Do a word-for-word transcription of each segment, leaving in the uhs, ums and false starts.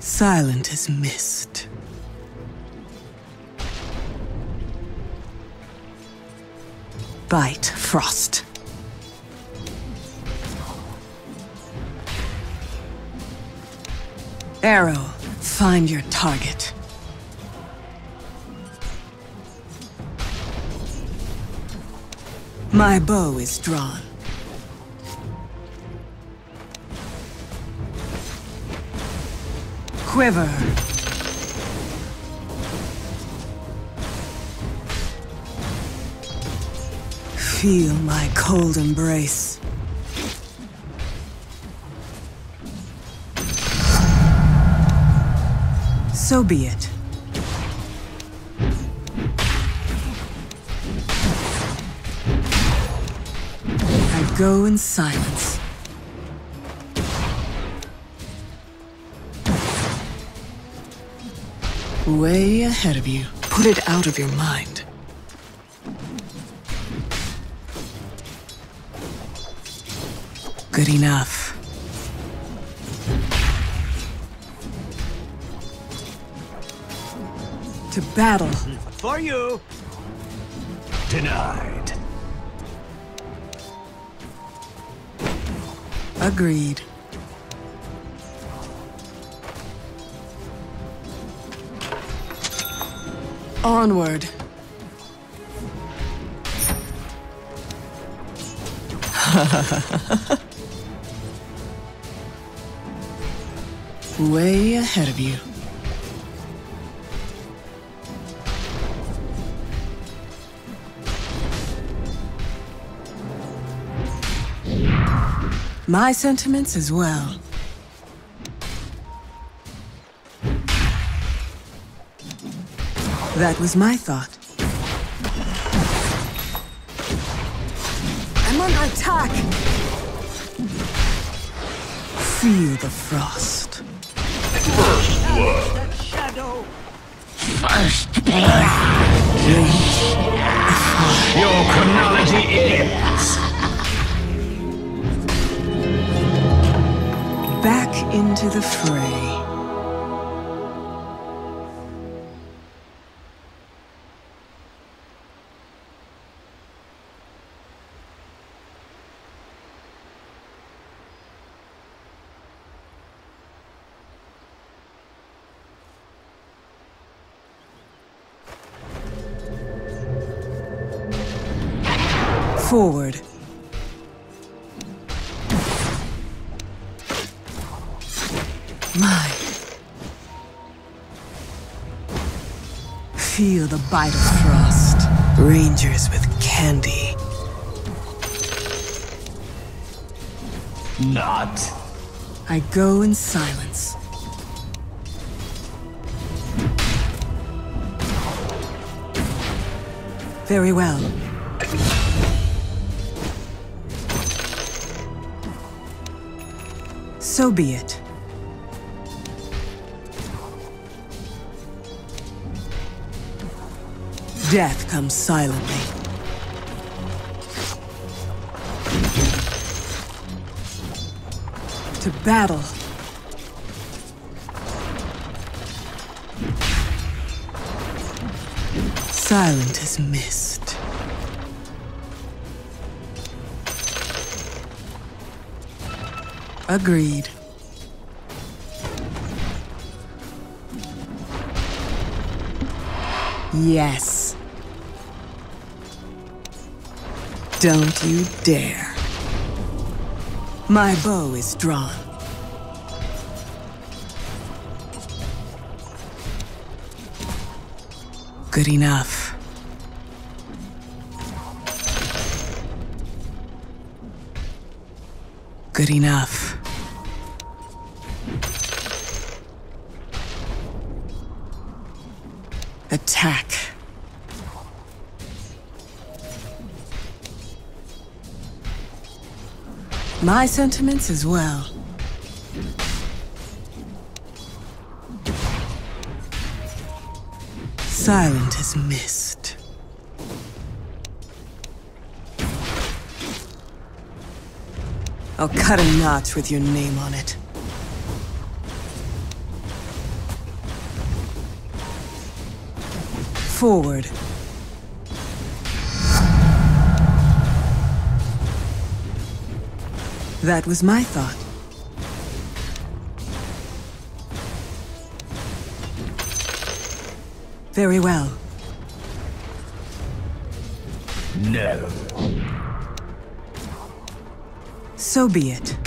Silent as mist. Bite, frost. Arrow, find your target. My bow is drawn. Quiver. Feel my cold embrace. So be it. I go in silence. Way ahead of you. Put it out of your mind. Good enough. To battle. For you. Denied. Agreed. Onward. Way ahead of you. My sentiments as well. That was my thought. I'm under attack! Feel the frost. First blood. Shadow. First blood. Your chronology ends. Back into the fray. Forward. Mine. Feel the bite of frost. Rangers with candy. Not. I go in silence. Very well. So be it. Death comes silently. To battle. Silent as mist. Agreed. Yes. Don't you dare. My bow is drawn. Good enough. Good enough. Attack. My sentiments as well. Silent as mist. I'll cut a notch with your name on it. Forward. That was my thought. Very well. No. So be it.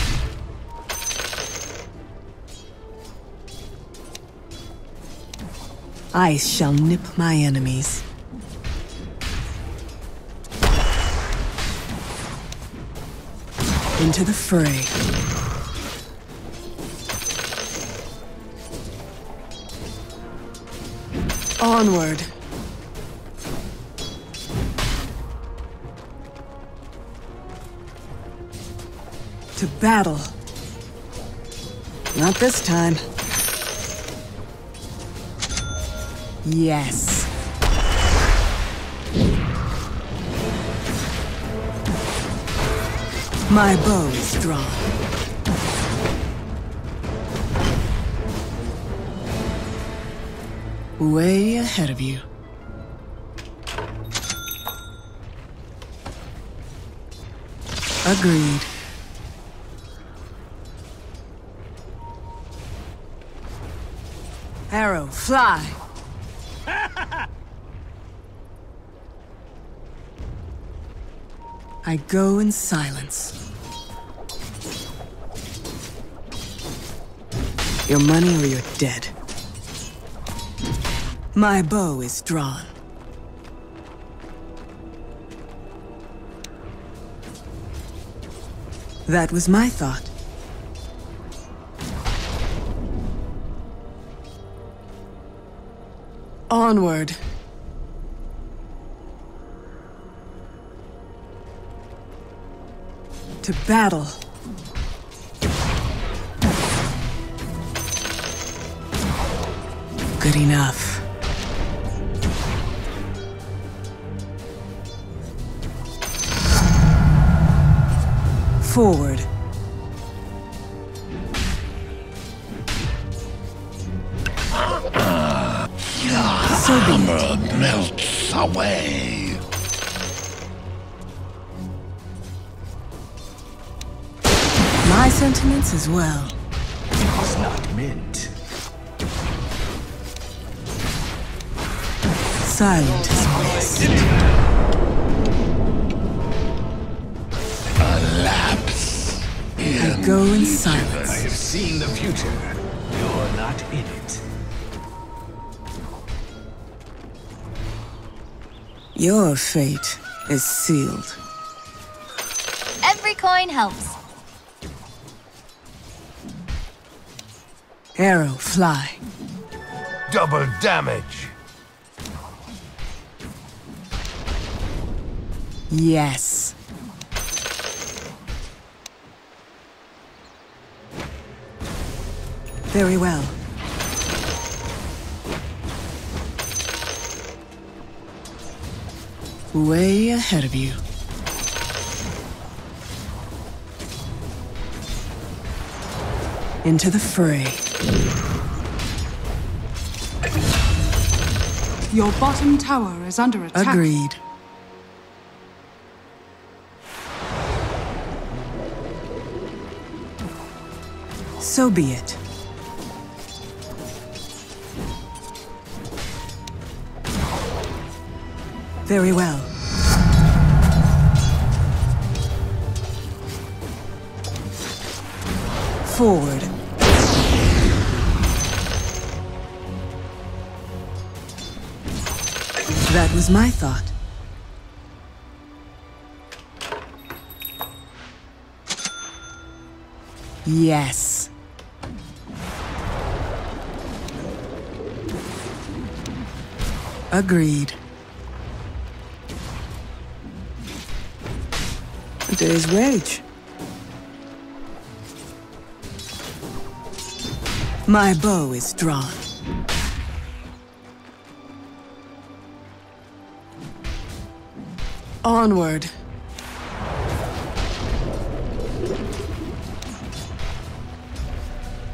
Ice shall nip my enemies. Into the fray. Onward. To battle. Not this time. Yes. My bow is drawn. Way ahead of you. Agreed. Arrow, fly! I go in silence. Your money or you're dead. My bow is drawn. That was my thought. Onward. To battle. Good enough. Forward. So be it. Melts away. My sentiments as well. It's not mint. Silent as mist. A lapse. I go in I silence. have seen the future. You're not in it. Your fate is sealed. Every coin helps. Arrow, fly. Double damage. Yes. Very well. Way ahead of you. Into the fray. Your bottom tower is under attack. Agreed. So be it. Very well. Forward. That was my thought. Yes. Agreed. A day's wage. My bow is drawn. Onward.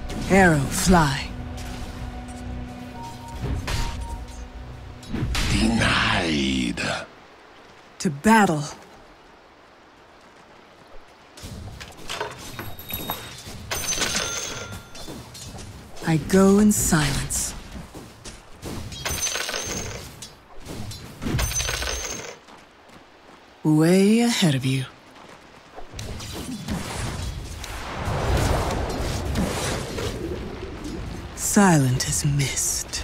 Arrow, fly. The To battle. I go in silence. Way ahead of you. Silent as mist.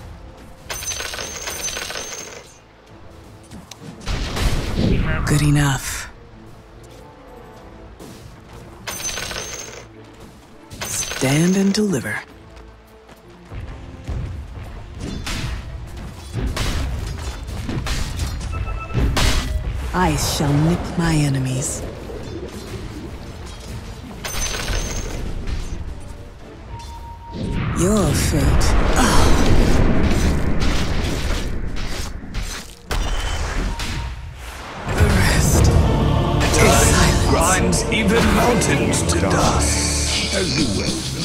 Good enough. Stand and deliver. Ice shall nip my enemies. Your fate. The rest. Time grinds even mountains to dust. As you well know.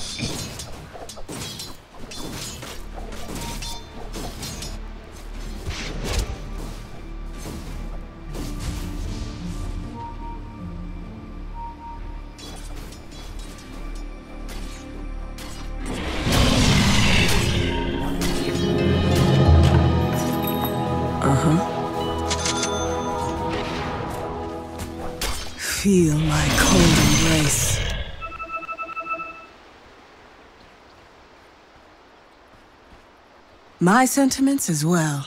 Feel my cold embrace. My sentiments as well.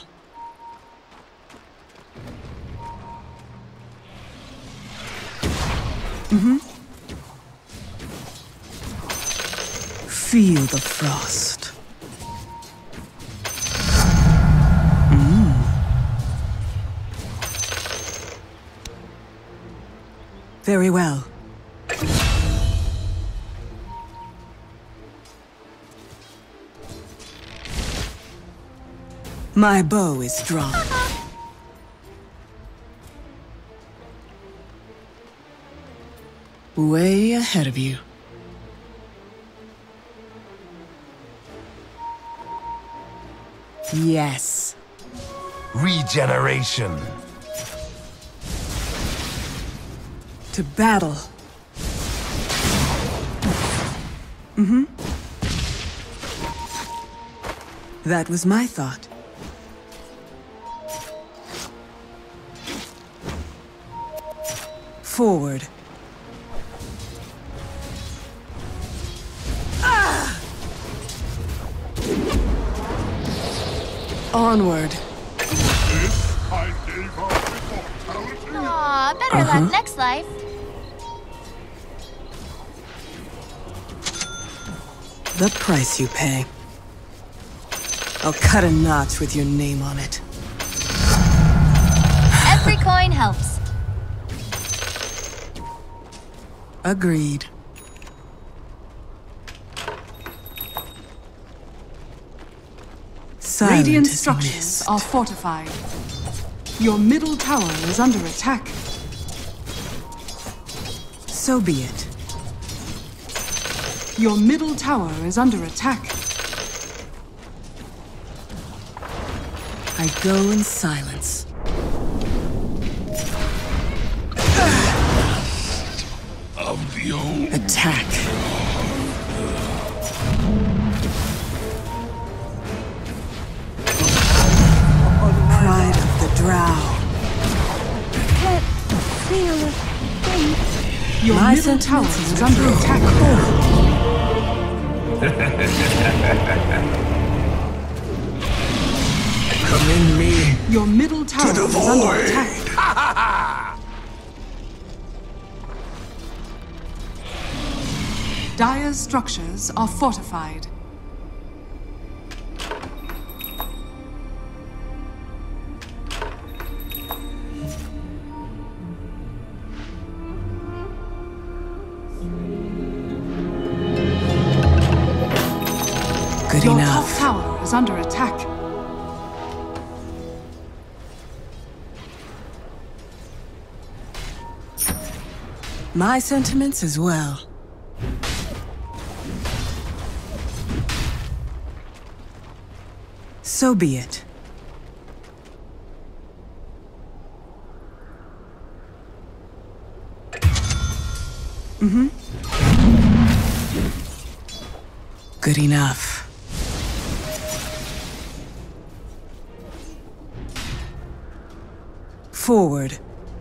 Mm-hmm. Feel the frost. Mm. Very well. My bow is drawn. Way ahead of you. Yes. Regeneration. To battle. Mm-hmm. That was my thought. Forward. Ah! Onward. Aw, better Uh-huh. luck next life. The price you pay. I'll cut a notch with your name on it. Every coin helps. Agreed. Silent Radiant as structures mist. are fortified. Your middle tower is under attack. So be it. Your middle tower is under attack. I go in silence. Of the old. Attack. Pride of the Drow. Your My middle tower sentiments is are under true. attack. Commend me. Your middle tower the is under void. attack. Dire's structures are fortified. Good Your enough. top tower is under attack. My sentiments as well. So be it. Mm-hmm. Good enough. Forward.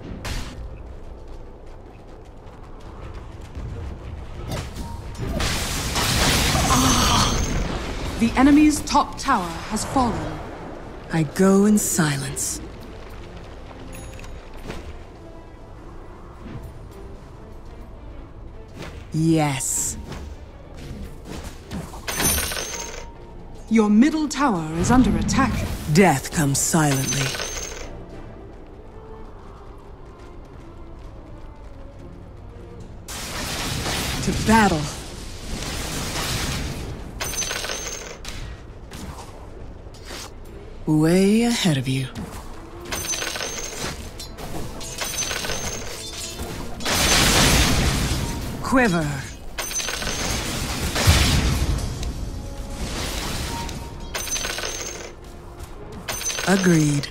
The enemy's top tower has fallen. I go in silence. Yes. Your middle tower is under attack. Death comes silently. To battle. Way ahead of you. Quiver. Agreed.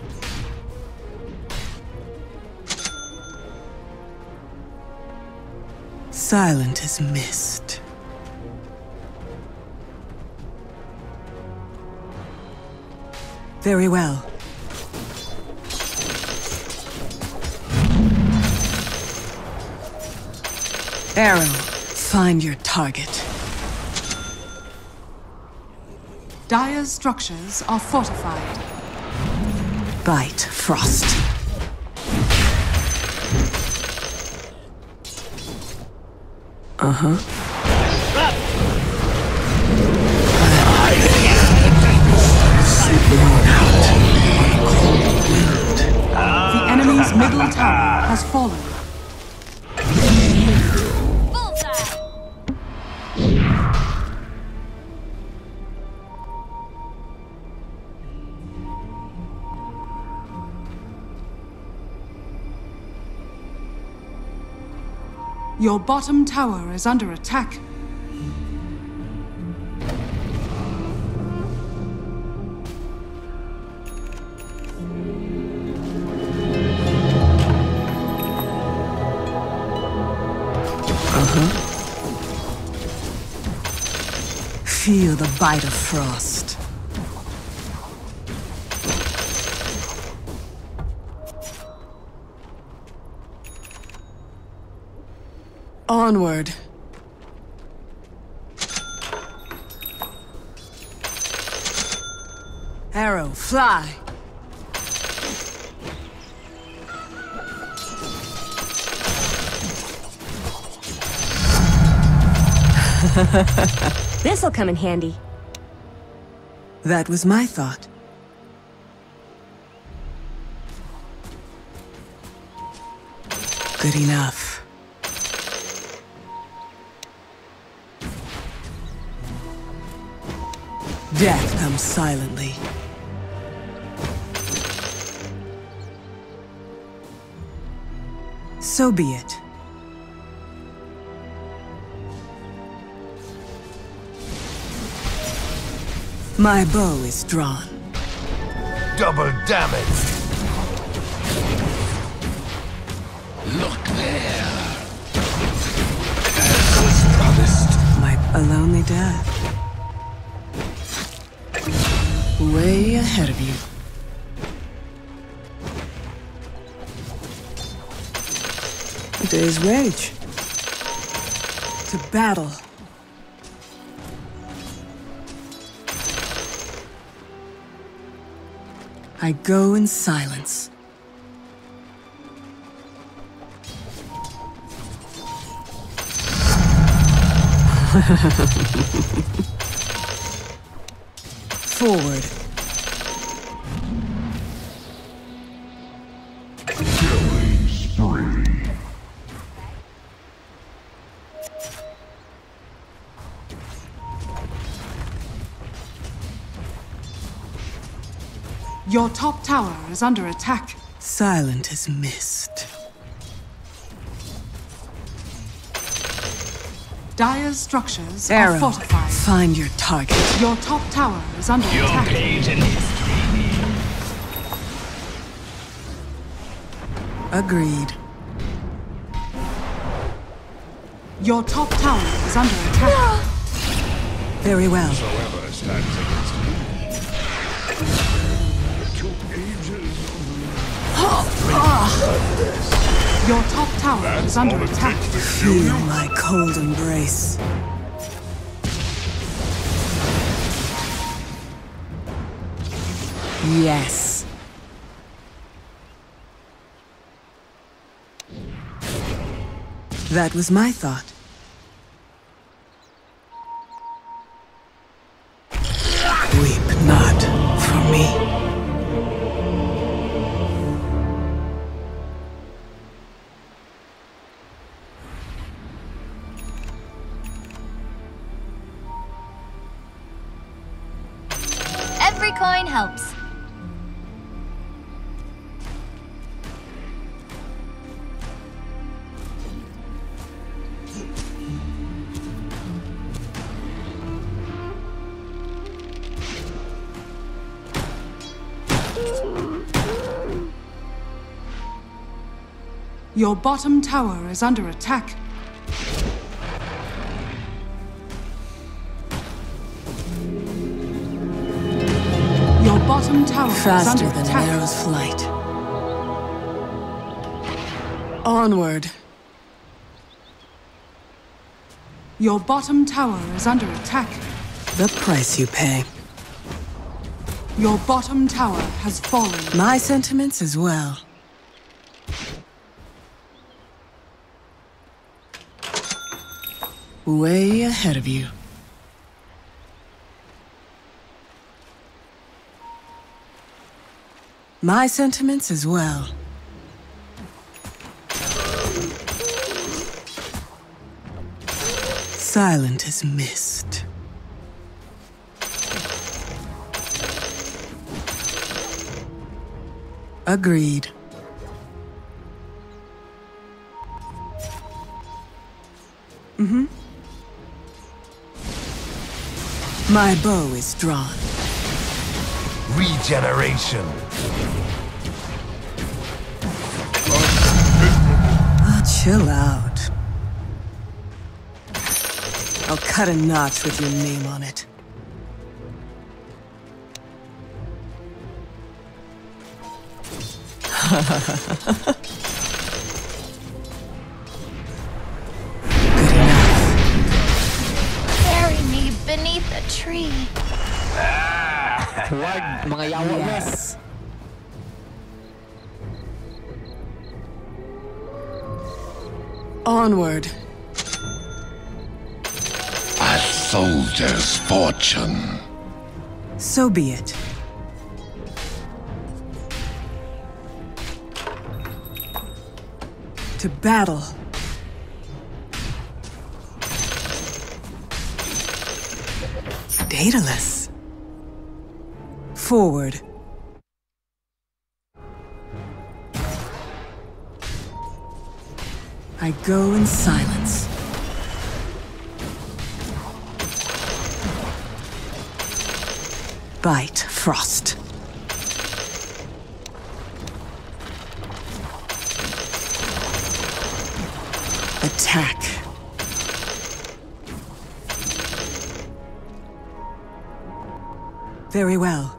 Silent as mist. Very well. Arrow, find your target. Dire's structures are fortified. Bite, Frost. Uh-huh. The enemy's middle tower has fallen. Bullseye! Your bottom tower is under attack. Feel the bite of frost. Onward. Arrow, fly. This'll come in handy. That was my thought. Good enough. Death comes silently. So be it. My bow is drawn. Double damage. Look there. As was promised. My a lonely death. Way ahead of you. A day's wage. To battle. I go in silence. Forward. Killing spree. Your top tower is under attack. Silent as mist. Dire's structures Arrow, are fortified. find your target. Your top tower is under Your attack. page in history. Agreed. Your top tower is under attack. Very well. Whoever stands against me. Two ages. Your top tower is under attack. Feel my cold embrace. Yes. That was my thought. Weep not for me. Every coin helps. Your bottom tower is under attack. Your bottom tower is Faster under than attack. an arrow's flight. Onward. Your bottom tower is under attack. The price you pay. Your bottom tower has fallen. My sentiments as well. Way ahead of you. My sentiments as well. Silent as mist. Agreed. Mm-hmm. My bow is drawn. Regeneration. Ah, chill out. I'll cut a notch with your name on it. Good enough. Bury me beneath a tree. Wag, mga yawa mo. Yes. Onward. A soldier's fortune. So be it. To battle. Daedalus. Forward. I go in silence. Bite, Frost. Attack. Very well.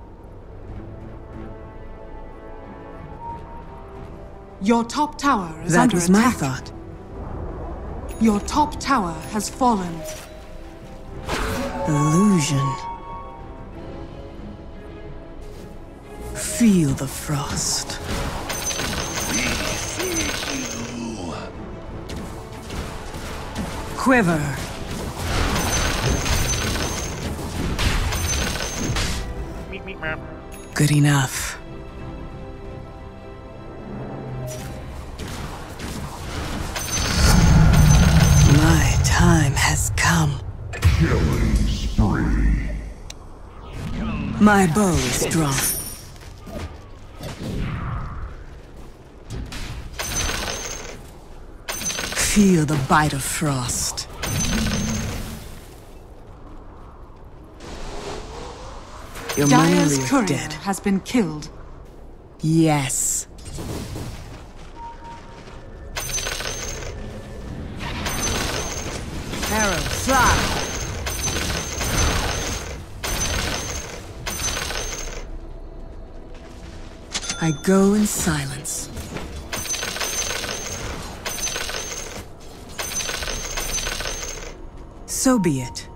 Your top tower is That under was my attack. thought. Your top tower has fallen. Illusion. Feel the frost. Quiver. Good enough. My time has come. Killing spree. My bow is drawn. Feel the bite of frost. Your Dire's memory courier is dead. has been killed. Yes. Arrow, fly! I go in silence. So be it.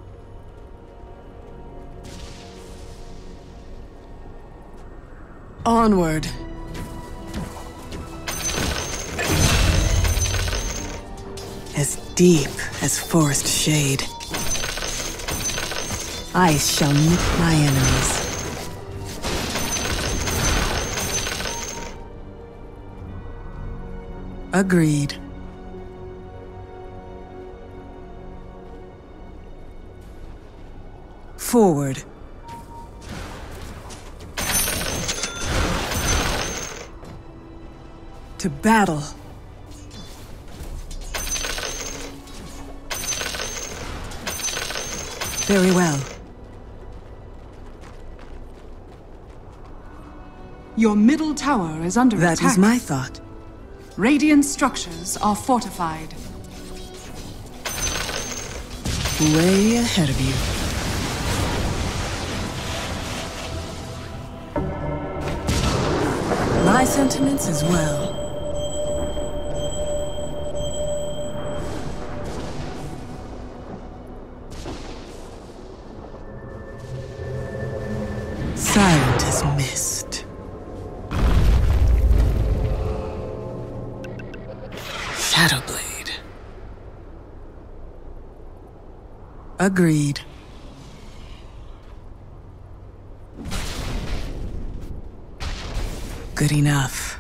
Onward. As deep as forest shade. Ice shall nip my enemies. Agreed. Forward. To battle. Very well. Your middle tower is under That attack. is my thought. Radiant structures are fortified. Way ahead of you. My sentiments as well. Silent as mist. Shadowblade. Agreed. Good enough.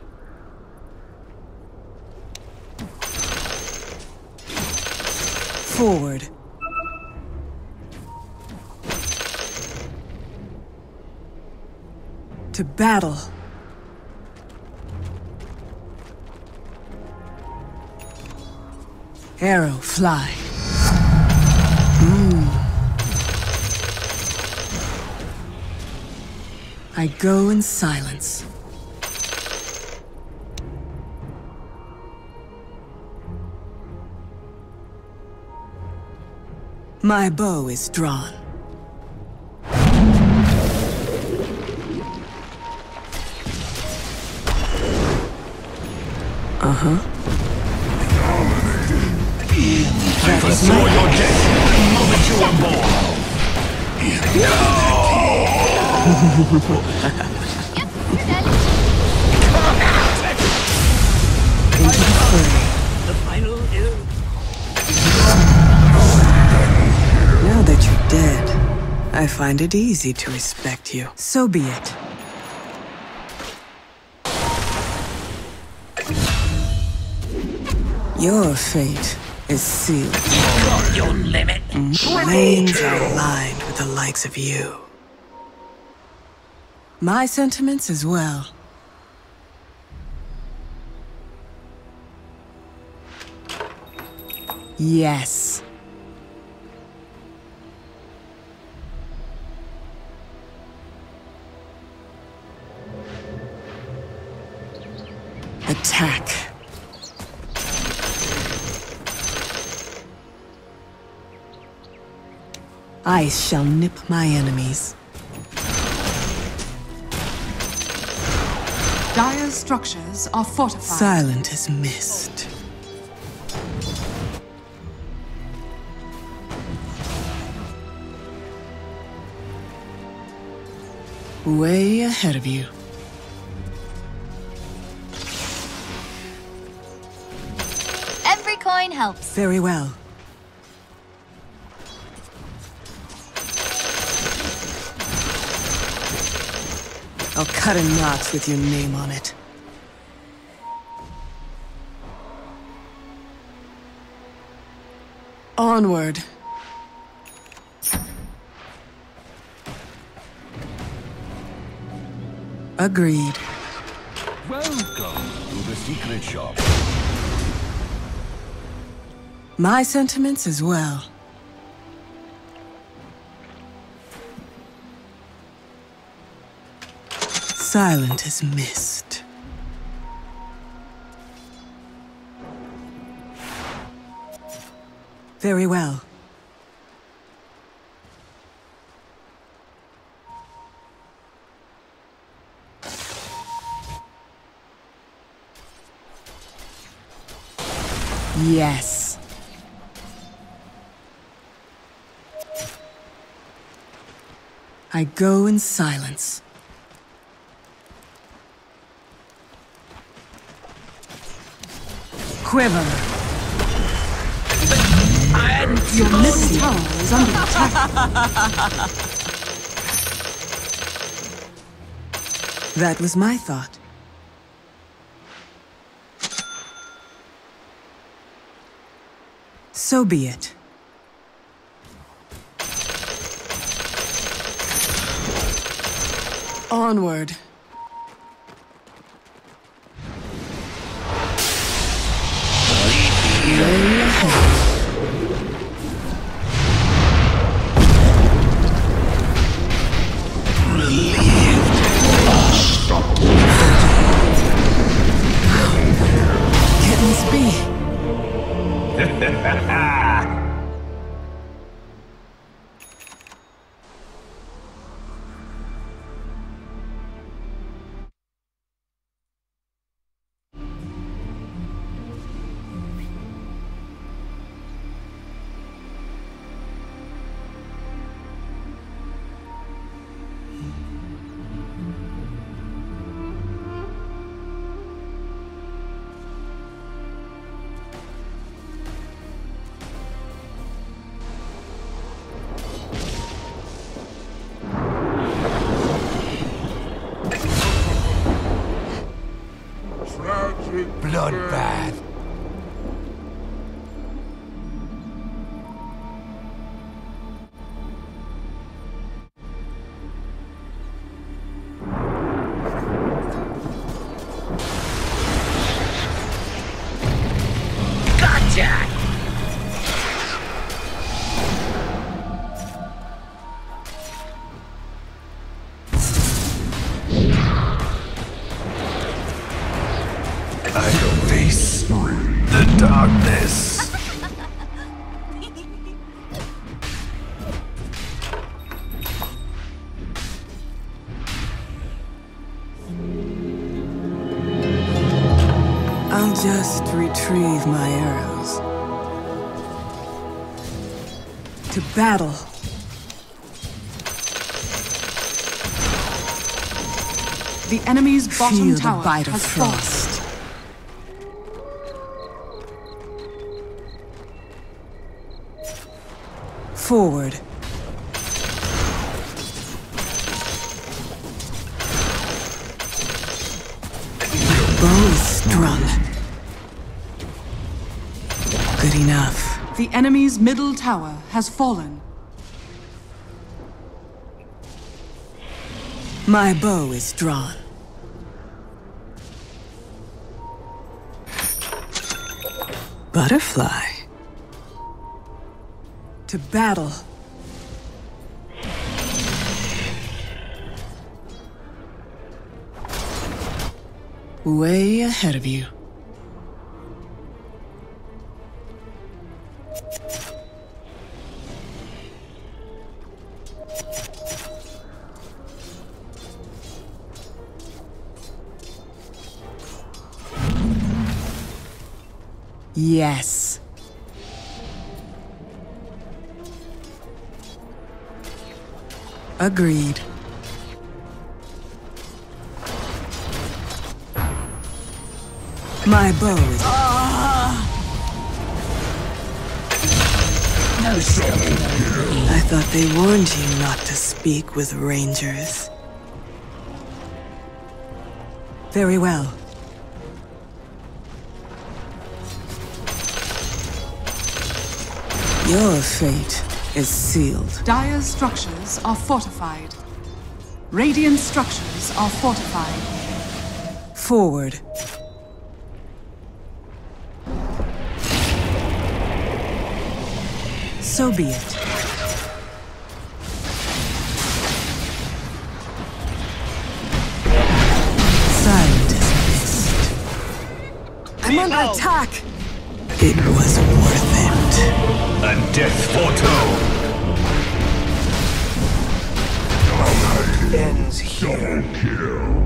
Forward. To battle. Arrow, fly. Mm. I go in silence. My bow is drawn. Uh-huh. I foresaw your death the moment you were born. Into the fray. The final is... Now that you're dead, I find it easy to respect you. So be it. Your fate is sealed. Got your limit. Lanes are aligned with the likes of you. My sentiments as well. Yes. Attack. Ice shall nip my enemies. Dire's structures are fortified. Silent as mist. Way ahead of you. Every coin helps. Very well. I'll cut a knot with your name on it. Onward. Agreed. Welcome to the secret shop. My sentiments as well. Silent as mist. Very well. Yes. I go in silence. Quiver. Your middle tower is under attack. That was my thought. So be it. Onward. Way ahead. Can this be? Bloodbath. Gotcha! I don't face the darkness. I'll just retrieve my arrows. To battle. The enemy's bottom Feel the tower bite of has fallen. frost. Forward. Bow is strung. Good enough. The enemy's middle tower has fallen. My bow is drawn. Butterfly. To battle. Way ahead of you. Yes. Agreed. My bow is... No trouble. I thought they warned you not to speak with rangers. Very well. Your fate is sealed. Dire's structures are fortified. Radiant structures are fortified. Forward. So be it. Silent as mist. I'm under attack! It was worth it. and death foretold. Ends here. Double kill.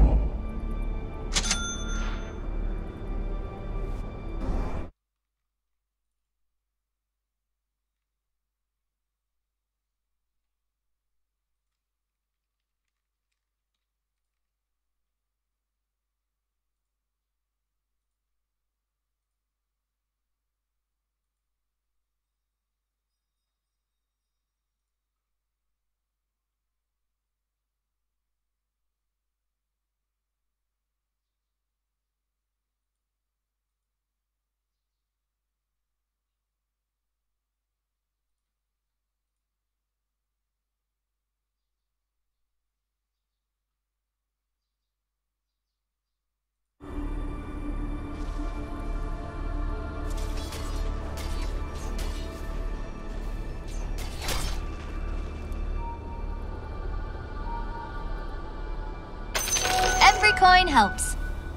Every coin helps.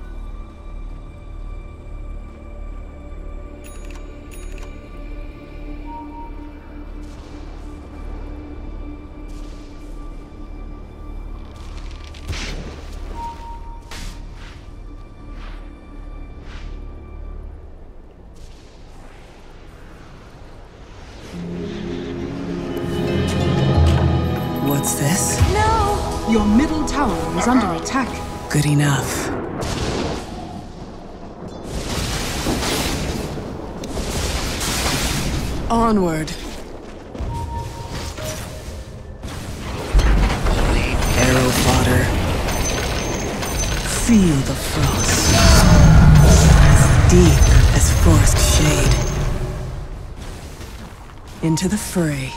What's this? No! Your middle tower is under attack. Good enough. Onward. Arrow fodder. Feel the frost. As deep as forest shade. Into the fray.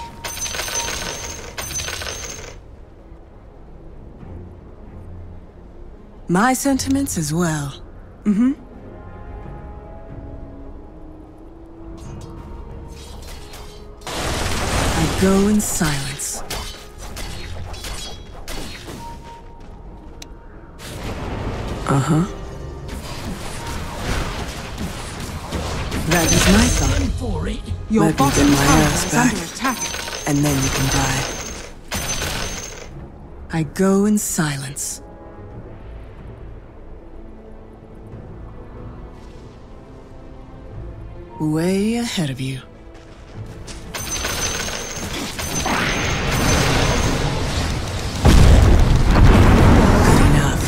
My sentiments as well. Mm-hmm. I go in silence. Uh-huh. That is my thought. Your Let me bottom get my tower ass is back. under attack. And then you can die. I go in silence. Way ahead of you. Good enough.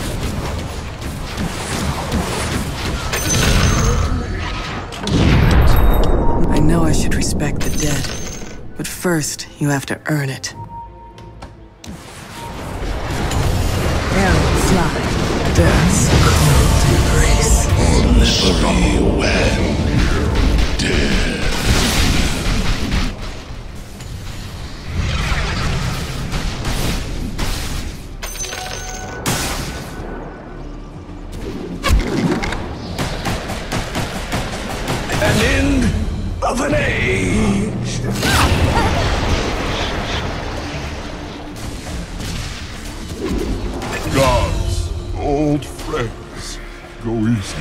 I know I should respect the dead, but first you have to earn it. Arrow fly. Death's cold embrace. Slippery when dead. An end of an age. Gods, old friends, go easy.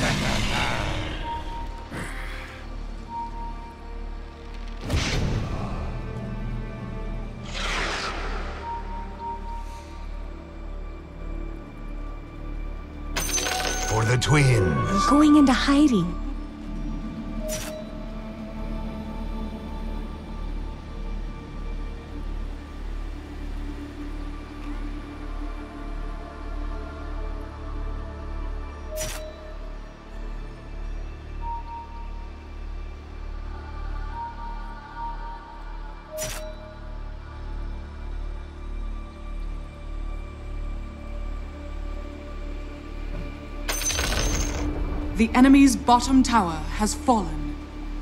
For the twins. Going into hiding. The enemy's bottom tower has fallen.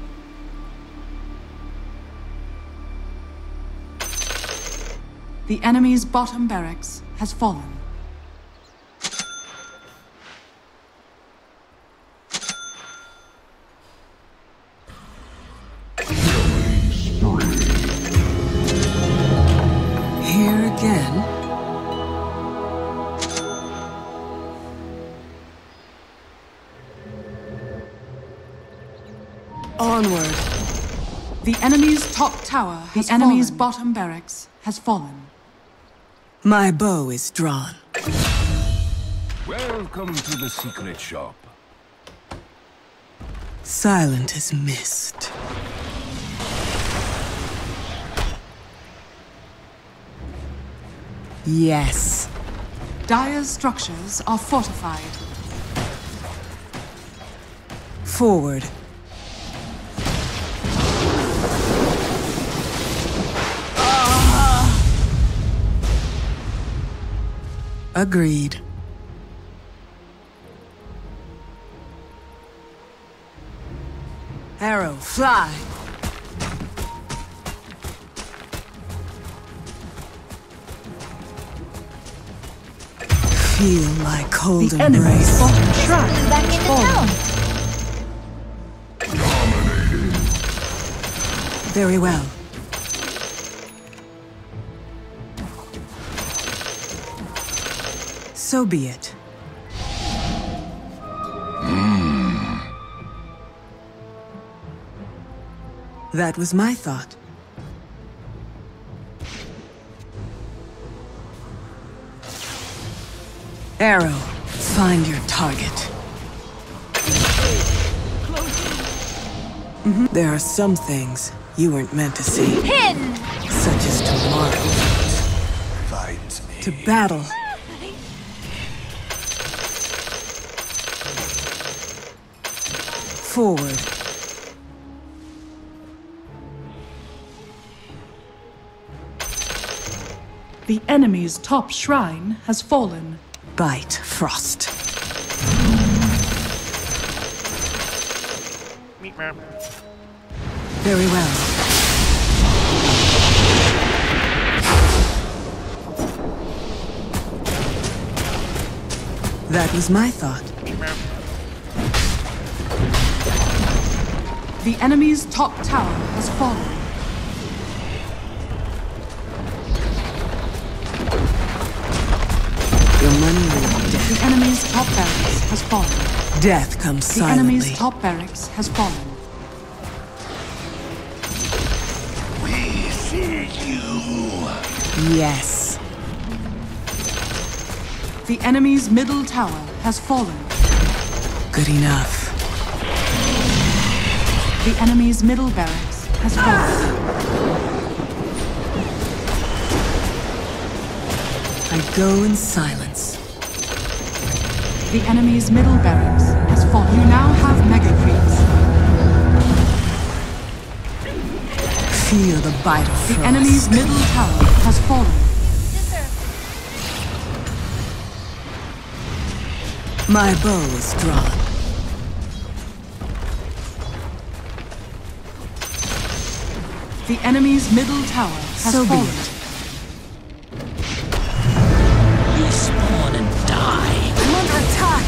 The enemy's bottom barracks has fallen. Here again? Onward. The enemy's top tower has The enemy's fallen. bottom barracks has fallen. My bow is drawn. Welcome to the secret shop. Silent as mist. Yes. Dire's structures are fortified. Forward. Agreed. Arrow, fly! Feel my cold the embrace. Shrine back into town. Very well. So be it. Mm. That was my thought. Arrow, find your target. Mm-hmm. There are some things you weren't meant to see. Pin! Such as tomorrow. Fight me. To battle. Forward. The enemy's top shrine has fallen. Bite, Frost. Very well. That was my thought. The enemy's top tower has fallen. Your money will death. The enemy's top barracks has fallen. Death comes The silently. enemy's top barracks has fallen. We see you. Yes. The enemy's middle tower has fallen. Good enough. The enemy's middle barracks has fallen. I go in silence. The enemy's middle barracks has fallen. You now have mega creeps. Feel the bite of The frost. enemy's middle tower has fallen. My bow is drawn. The enemy's middle tower has So be fallen. it. You spawn and die. I'm under attack!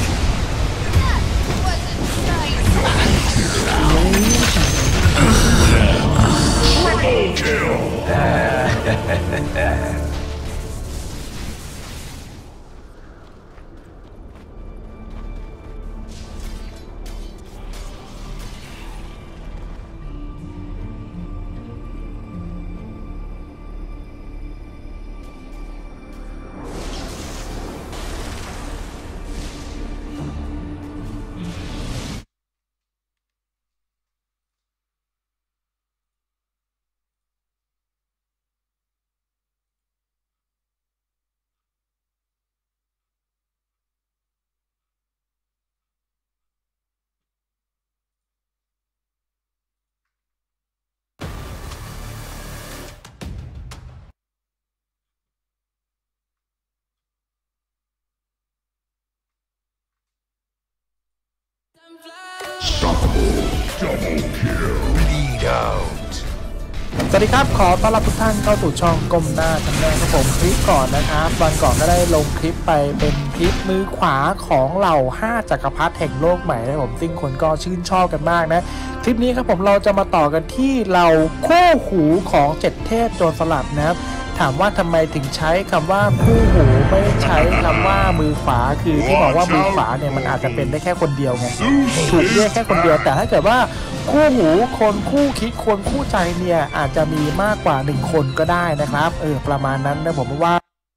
Bleed out. สวัสดีครับขอต้อนรับทุกท่านเข้าสู่ช่องก้มหน้าชาแนลครับผมคลิปก่อนนะครับวันก่อนก็ได้ลงคลิปไปเป็นคลิปมือขวาของเหล่าห้าจักรพรรดิแห่งโลกใหม่นะผมซึ่งคนก็ชื่นชอบกันมากนะคลิปนี้ครับผมเราจะมาต่อกันที่เหล่าคู่หูของเจ็ดเทพโจรสลัดนะครับถามว่าทำไมถึงใช้คำว่าคู่หูไม่ใช้คำว่ามือขวาคือที่บอกว่ามือขวาเนี่ยมันอาจจะเป็นได้แค่คนเดียวไงถูกเรียกแค่คนเดียวแต่ถ้าเกิดว่าคู่หูคนคู่คิดคนคู่ใจเนี่ยอาจจะมีมากกว่าหนึ่งคนก็ได้นะครับเออประมาณนั้นนะผมว่า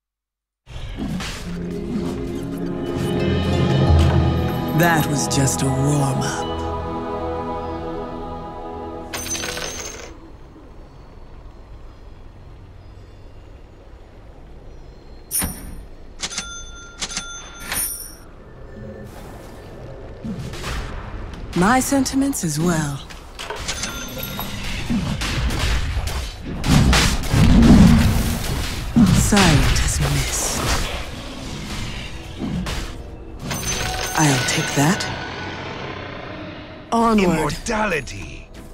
That was just a warm-up. My sentiments as well. Silent has missed. I'll take that. Onward. Immortality.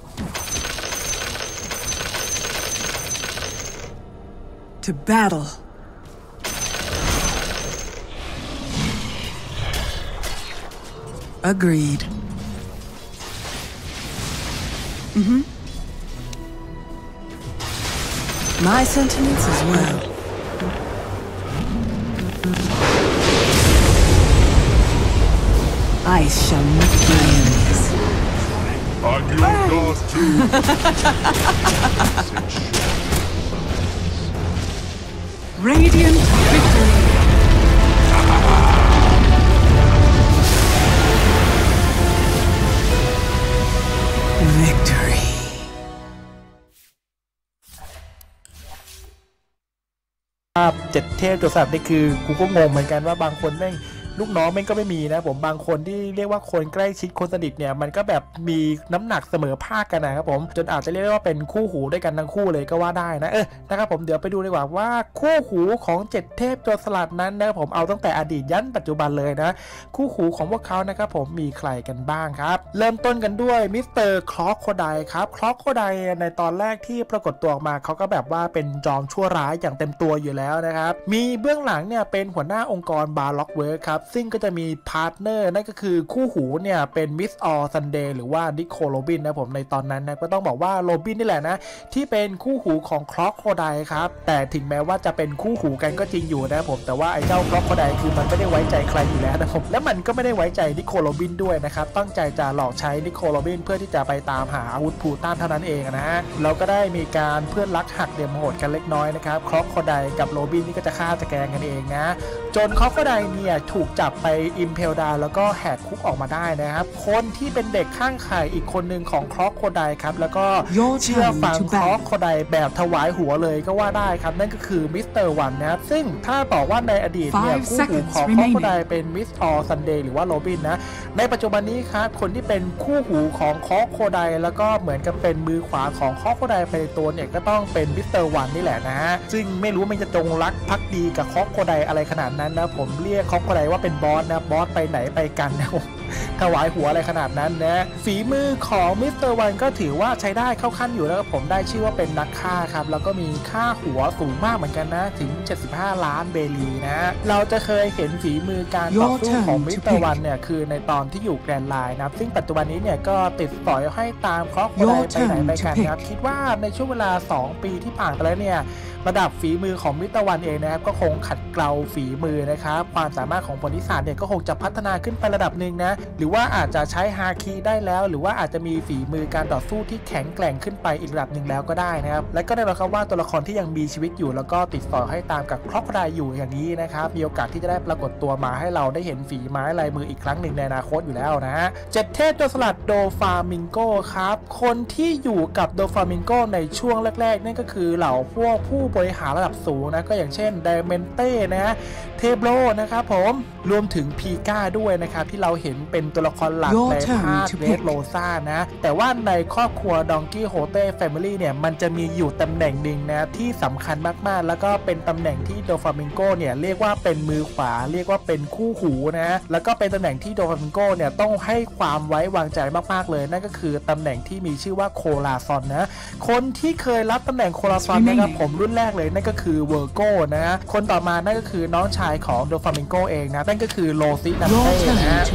To battle. Agreed. Mm-hmm. My sentiments as well. Ice shall not be enemies. On your God too. Radiant victory. Victory. ภาพเจ็ดเทพตัวสัตว์นี่คือกูก็งงเหมือนกันว่าบางคนแม่งลูกน้องแม่งก็ไม่มีนะผมบางคนที่เรียกว่าคนใกล้ชิดคนสนิทเนี่ยมันก็แบบมีน้ำหนักเสมอภาคกันนะครับผมจนอาจจะเรียกว่าเป็นคู่หูด้วยกันทั้งคู่เลยก็ว่าได้นะเออนะครับผมเดี๋ยวไปดูดีกว่าว่าคู่หูของเจ็ดเทพตัวสลัดนั้นนะผมเอาตั้งแต่อดีตยันปัจจุบันเลยนะคู่หูของพวกเขานะครับผมมีใครกันบ้างครับเริ่มต้นกันด้วยมิสเตอร์คล็อกโคไดครับคล็อกโคไดในตอนแรกที่ปรากฏตัวออกมาเขาก็แบบว่าเป็นจอมชั่วร้ายอย่างเต็มตัวอยู่แล้วนะครับมีเบื้องหลังเนี่ยเป็นหัวหน้าองค์กรบาร์ล็อกเวิร์คครับซึ่งก็จะมีพาร์ทเนอร์นั่นก็คือคู่หูเนี่ยเป็นมิสออซันเดย์หรือว่านิโคลโรบินนะผมในตอนนั้นนะก็ต้องบอกว่าโรบินนี่แหละนะที่เป็นคู่หูของคล็อกโคไดครับแต่ถึงแม้ว่าจะเป็นคู่หูกันก็จริงอยู่นะผมแต่ว่าไอ้เจ้าคล็อกโคไดคือมันไม่ได้ไว้ใจใครอยู่แล้วนะผมและมันก็ไม่ได้ไว้ใจนิโคลโรบินด้วยนะครับตั้งใจจะหลอกใช้นิโคลโรบินเพื่อที่จะไปตามหาอาวุธพูตันเท่านั้นเองนะฮะเราก็ได้มีการเพื่อนรักหักเหลี่ยมโหดกันเล็กน้อยนะครับคล็อกโคไดกับโรบินนี่ก็จะฆ่าจะแกล้งกันเองนะจนคล็อกโคไดเนี่ยถูกจับไปอิมเพลดาแล้วก็แหกคุกออกมาได้นะครับคนที่เป็นเด็กข้างไข่อีกคนหนึ่งของคล็อกโคไดครับแล้วก็เชื่อฟังคล็อกโคไดแบบถวายหัวเลยก็ว่าได้ครับนั่นก็คือมิสเตอร์วันนะครับซึ่งถ้าบอกว่าในอดีตเนี่ยคู่หูของคล็อกโคไดเป็นมิสออซันเดย์หรือว่าโรบินนะในปัจจุบันนี้ครับคนที่เป็นคู่หูของคล็อกโคไดแล้วก็เหมือนกับเป็นมือขวาของคล็อกโคไดไปในตัวเนี่ยก็ต้องเป็นมิสเตอร์วันนี่แหละนะฮะซึ่งไม่รู้มันจะจงรักภักดีกับคล็อกโคไดอะไรขนาดนั้นนะผมเรียกคล็อกโคไดว่าเป็นบอสนะบอสไปไหนไปกันนะถวายหัวอะไรขนาดนั้นนะฝีมือของมิสเตอร์วันก็ถือว่าใช้ได้เข้าขั้นอยู่แล้วผมได้ชื่อว่าเป็นนักฆ่าครับแล้วก็มีค่าหัวสูงมากเหมือนกันนะถึงเจ็ดสิบห้าล้านเบลีนะเราจะเคยเห็นฝีมือการต่อสู้ของมิสเตอร์วันเนี่ยคือในตอนที่อยู่แกรนด์ไลน์นะซึ่งปัจจุบันนี้เนี่ยก็ติดต่อยให้ตามคล็อกโคไดไปไหนไปกันครับคิดว่าในช่วงเวลาสองปีที่ผ่านไปแล้วเนี่ยระดับฝีมือของมิสเตอร์วันเองนะครับก็คงขัดเกลาฝีมือนะครับความสามารถของผลนิสัยเนี่ยก็คงจะพัฒนาขึ้นไประดับหนึ่งนะหรือว่าอาจจะใช้ฮาคิได้แล้วหรือว่าอาจจะมีฝีมือการต่อสู้ที่แข็งแกร่งขึ้นไปอีกระดับหนึ่งแล้วก็ได้นะครับและก็ได้รับคำว่าตัวละครที่ยังมีชีวิตอยู่แล้วก็ติดต่อให้ตามกับครอบครัวอยู่อย่างนี้นะครับมีโอกาสที่จะได้ปรากฏตัวมาให้เราได้เห็นฝีไม้ลายมืออีกครั้งหนึ่งในอนาคตอยู่แล้วนะฮะเจ็ดเทพตัวสลัดโดฟามิงโกครับคนที่อยู่กับโดฟามิงโกในช่วงแรกๆนั่นก็คือเหล่าพวกผู้บริหารระดับสูงนะก็อย่างเช่นไดเมนเต้นะฮะเทโบรนะครับผมรวมถึงพีก้าด้วยนะครับที่เราเห็นเป็นตัวละครหลักในภาคเรดโรซ่านะแต่ว่าในครอบครัวดองกี้โฮเต้แฟมิลี่เนี่ยมันจะมีอยู่ตำแหน่งหนึ่งนะที่สำคัญมากๆแล้วก็เป็นตำแหน่งที่โดฟามิงโกเนี่ยเรียกว่าเป็นมือขวาเรียกว่าเป็นคู่หูนะแล้วก็เป็นตำแหน่งที่โดฟามิงโกเนี่ยต้องให้ความไว้วางใจมากๆเลยนั่นก็คือตำแหน่งที่มีชื่อว่าโคลาซอนนะคนที่เคยรับตำแหน่งโคลาซอนนะครับผมรุ่นแรกเลยนั่นก็คือเวอร์โกนะคนต่อมานั่นก็คือน้องชายของโดฟามิงโกเองนะนั่นก็คือโรซินันเต้นะแล้วก็ว่า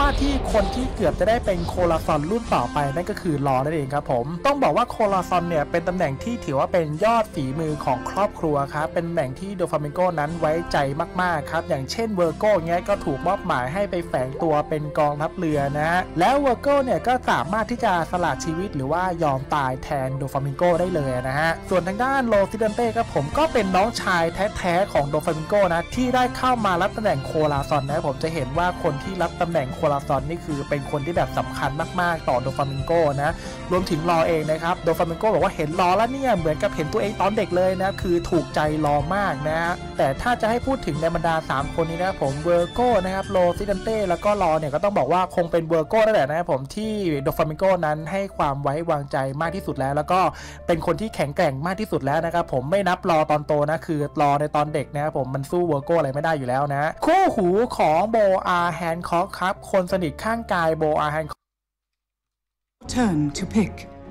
ที่คนที่เกือบจะได้เป็นโคลาซอนรุ่นต่อไปนั่นก็คือลอนั่นเองครับผมต้องบอกว่าโคลาซอนเนี่ยเป็นตำแหน่งที่ถือว่าเป็นยอดฝีมือของครอบครัวครับเป็นตำแหน่งที่โดฟามิงโกนั้นไว้ใจมากๆครับอย่างเช่นเวอร์โก้เงี้ยก็ถูกมอบหมายให้ไปแฝงตัวเป็นกองทัพเรือนะฮะแล้วเวอร์โก้เนี่ยก็สามารถที่จะสละชีวิตหรือว่ายอมตายแทนโดฟามิงโกได้เลยนะฮะส่วนทางด้านโลซิเดนเต้ครับผมก็เป็นน้องชายแท้ๆของโดฟามิงโกนะที่ได้เข้ามารับตำแหน่งโคลาซอนนะผมจะเห็นว่าคนที่รับตำแหน่งโคลาซอนนี่คือเป็นคนที่แบบสำคัญมากๆต่อโดฟามิงโกนะรวมถึงลอเองนะครับโดฟามิงโกบอกว่าเห็นลอแล้วเนี่ยเหมือนกับเห็นตัวเองตอนเด็กเลยนะคือถูกใจลอมากนะแต่ถ้าจะให้พูดถึงในบรรดาสามคนนี้นะผมเวอร์โก้นะครับโลซิเดนเต้แล้วก็ลอเนี่ยก็ต้องบอกว่าคงเป็นเวอร์โก้นั่นแหละนะผมที่โดฟามิงโกนั้นให้ความไว้วางใจมากที่สุดแล้วแล้วก็เป็นคนที่แข็งแกร่งมากที่สุดแล้วนะครับผมไม่นับลอตอนโตนะคือลอในตอนเด็กนะครับผมมันสู้เวอร์โก้อะไรไม่ได้อยู่แล้วนะคู่หูของโบอาร์แฮนค็อกครับคนสนิทข้างกายโบอาร์แฮนค็อก Turn to pick.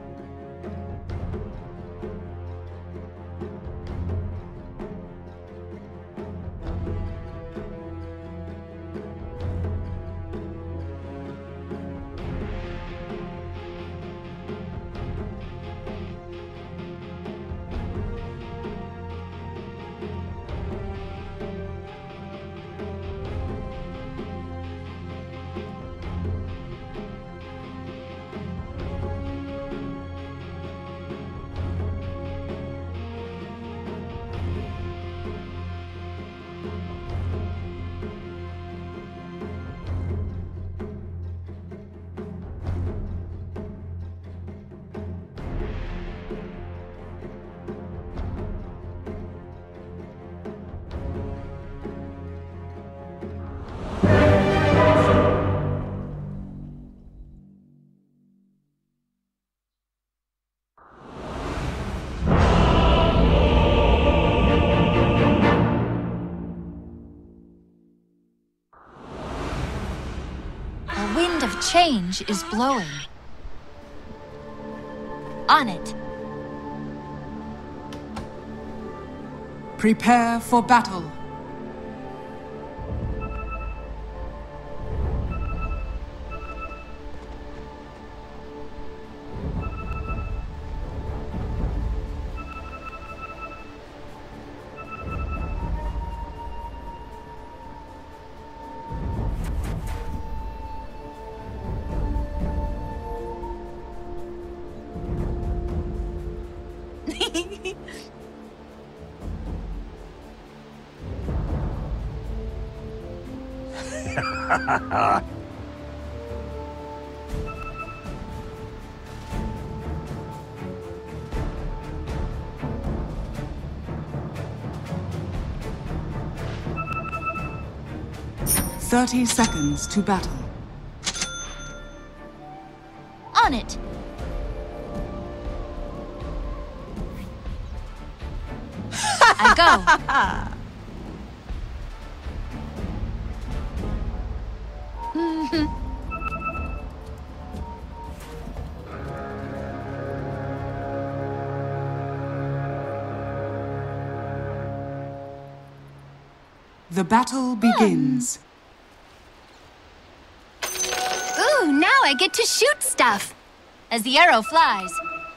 Change is blowing. On it. Prepare for battle. Thirty seconds to battle. On it. I go. The battle begins. Ooh, now I get to shoot stuff as the arrow flies.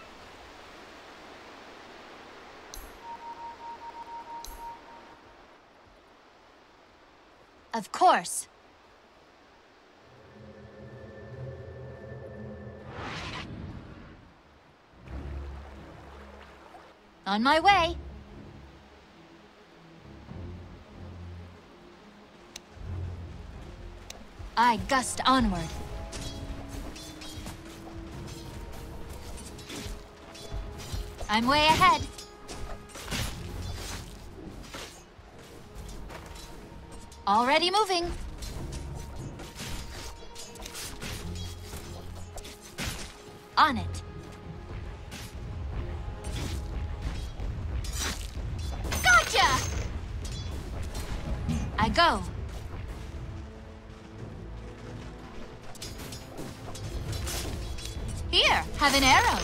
Of course. On my way. I gust onward. I'm way ahead. Already moving. On it. Gotcha! I go. Here, have an arrow.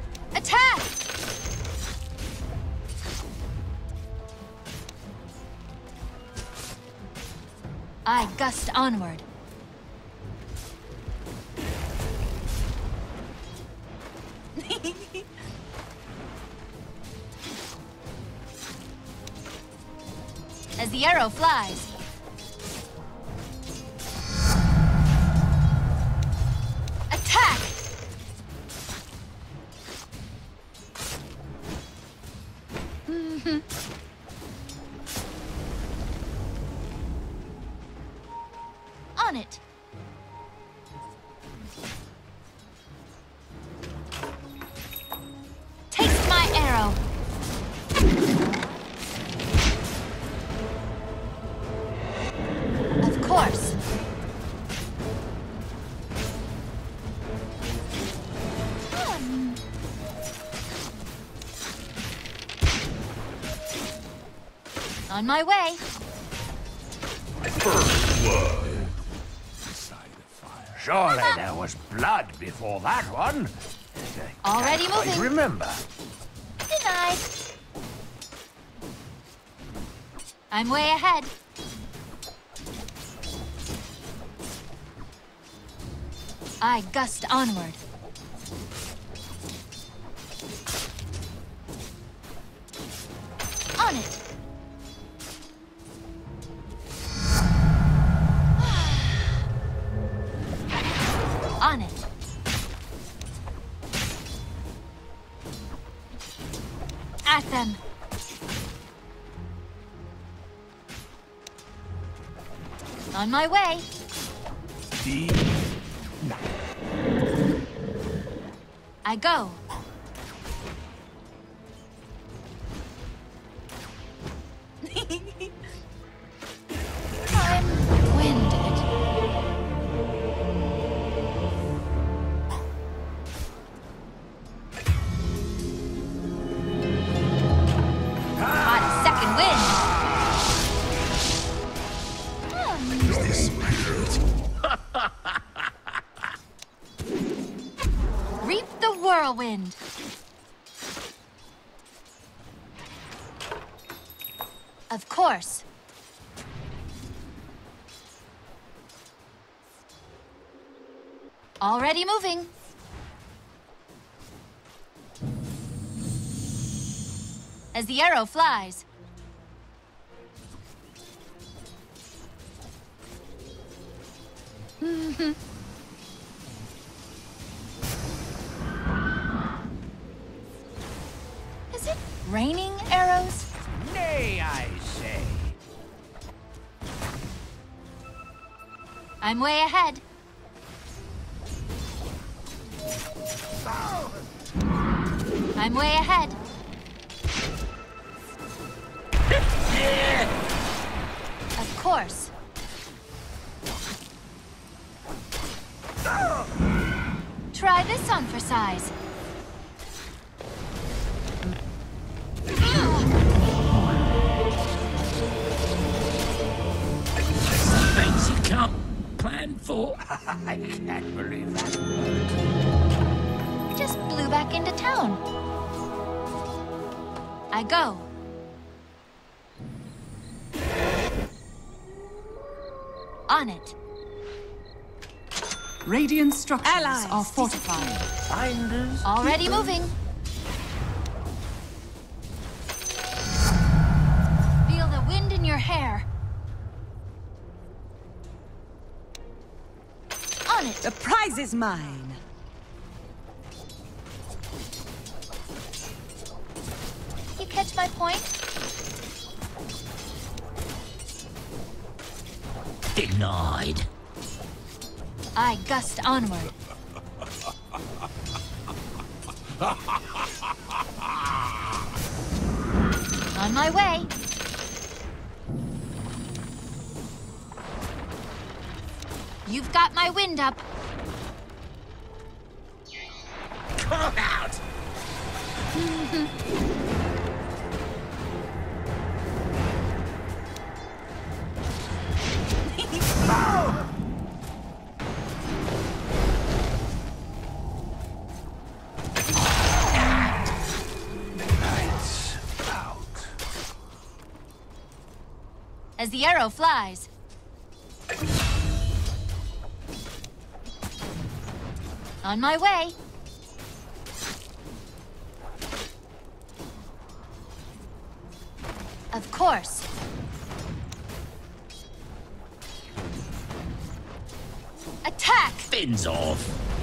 Attack! I gust onward. As the arrow flies. Attack! Mm-hmm. On it. Taste my arrow. Of course. Hmm. On my way. First blood. Surely there was blood before that one. Already Can't quite moving. remember. Denied. I'm way ahead. I gust onward. On it. On it. At them. On my way. D. I go. I'm winded. Got a second wind. Is this spirit? Reap the whirlwind. Of course. Already moving. As the arrow flies. Is it raining arrows? Nay, I say. I'm way ahead. I'm way ahead. Of course. Try this on for size. Things you can't plan for. I can't believe that. Just blew back into town. I go. On it. Radiant structures Allies are fortified. Finders. Already moving. Feel the wind in your hair. On it. The prize is mine. You catch my point? Denied. I gust onward. On my way. You've got my wind up. Come out! Lights out. As the arrow flies. On my way. Of course. Attack! Fins off.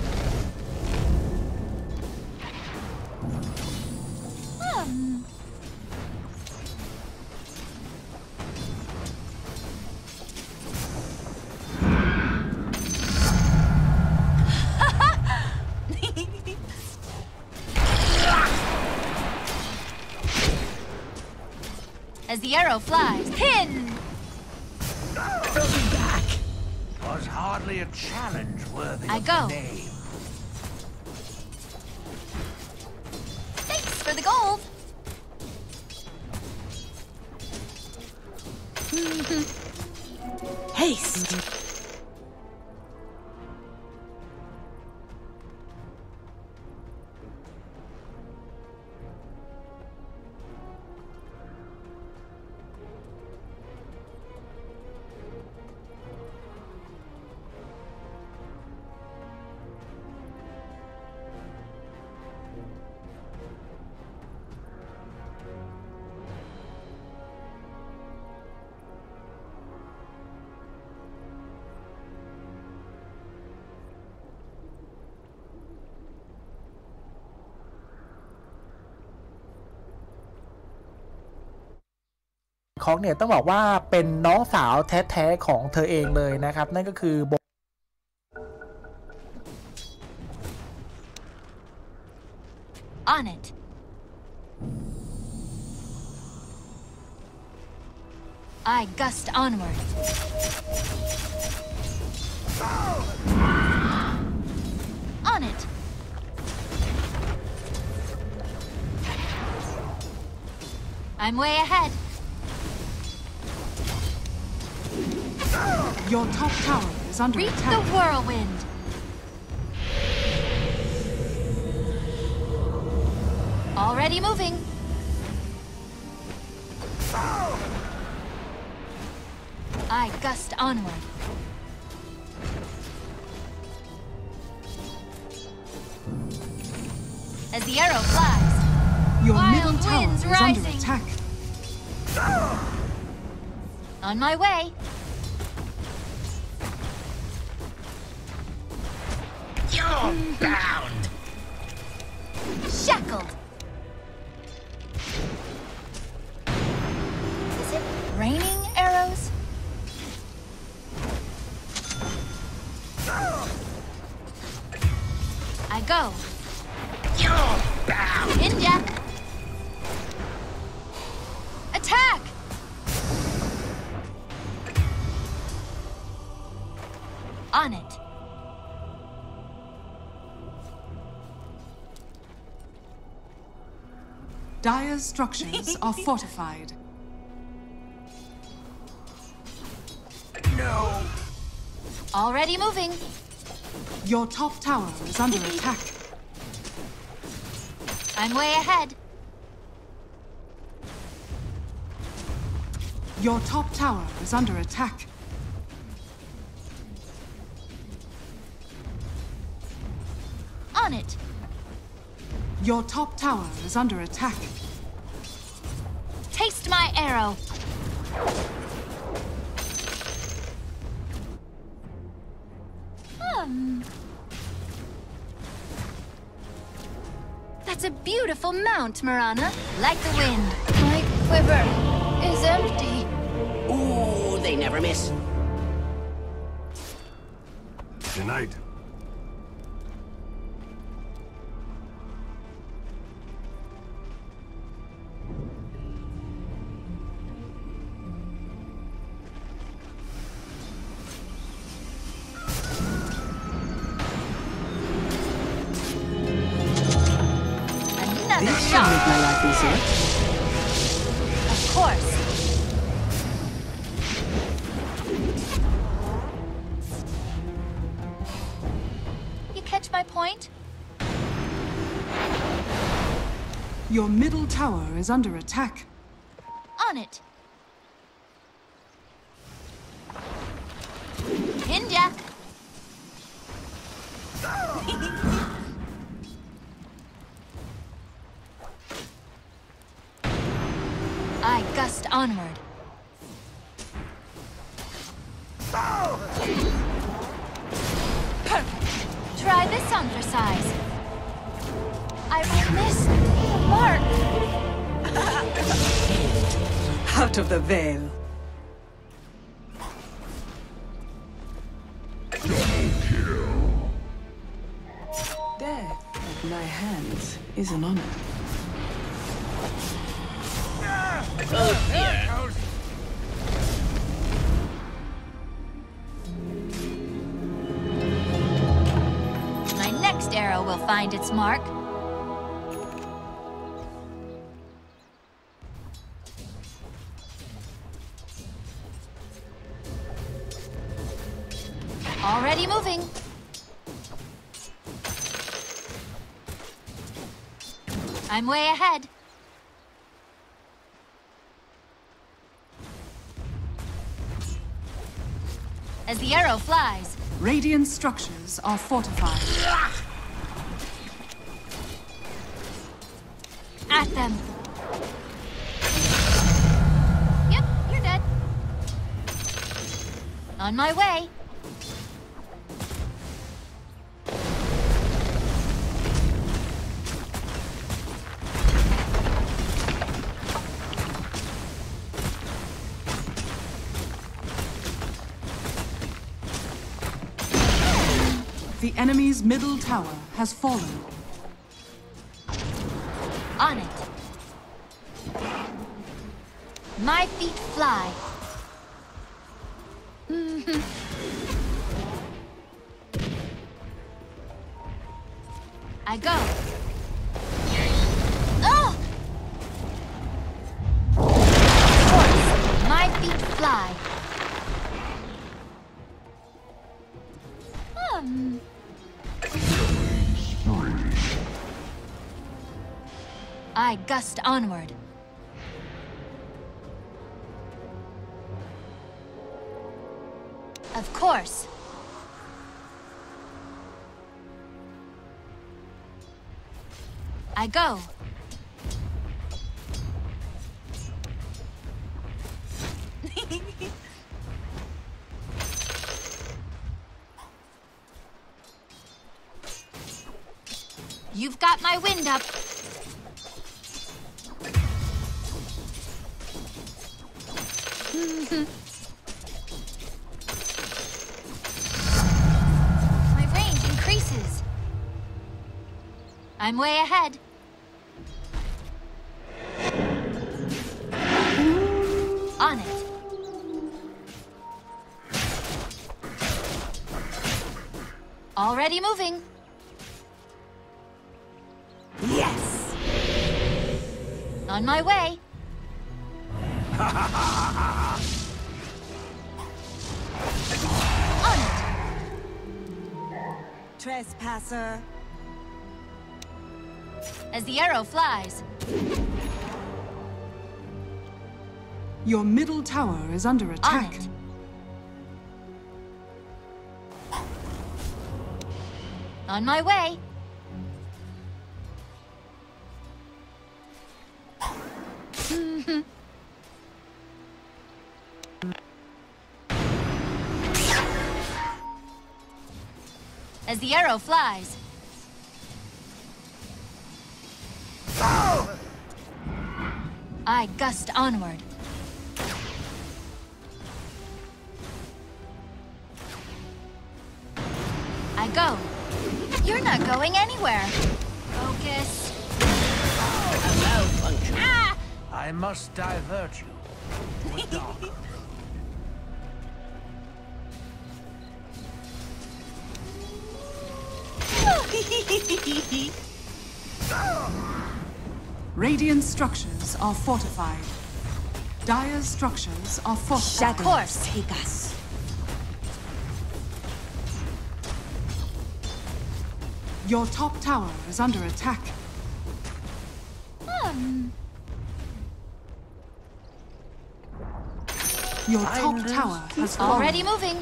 Um. As the arrow flies, pin! Back. Was hardly a challenge worthy I of go. the name. Thanks for the gold! Haste! ของเนี่ยต้องบอกว่าเป็นน้องสาวแท้ๆของเธอเองเลยนะครับนั่นก็คือโบ On it. I gust onward. On it. I'm way ahead. Your top tower is under Reap attack. the whirlwind. Already moving. I gust onward. As the arrow flies, Your Wild middle tower winds is rising. under attack. on my way. You're bound. Shackled. Is it raining arrows? I go. You're bound. India. Attack! On it. Dire's structures are fortified. No! Already moving. Your top tower is under attack. I'm way ahead. Your top tower is under attack. On it. Your top tower is under attack. Taste my arrow. Hmm. That's a beautiful mount, Marana. Like the wind. My quiver is empty. Ooh, they never miss. Tonight. Another This should shot. make my life easier. Of course. You catch my point? Your middle tower is under attack. On it. India. onward. Perfect. Try this on for size. I will miss the mark. Out of the veil. Death at my hands is an honor. Oh dear. My next arrow will find its mark. Already moving. I'm way ahead. As the arrow flies. Radiant structures are fortified. At them. Yep, you're dead. On my way. The enemy's middle tower has fallen. On it. My feet fly. I go. Oh! Of course, my feet fly. Um. I gust onward. Of course. I go. You've got my wind up. My range increases. I'm way ahead. On it. Already moving. Yes. On my way. On it. Trespasser. As the arrow flies. Your middle tower is under On attack. it. On my way. As the arrow flies. I gust onward. I go. You're not going anywhere. Focus. A malfunction. Ah! I must divert you. With dark. Radiant structures are fortified. Dire's structures are fortified. Of course. Take us. Your top tower is under attack. Hmm. Your top tower has fallen. Already moving.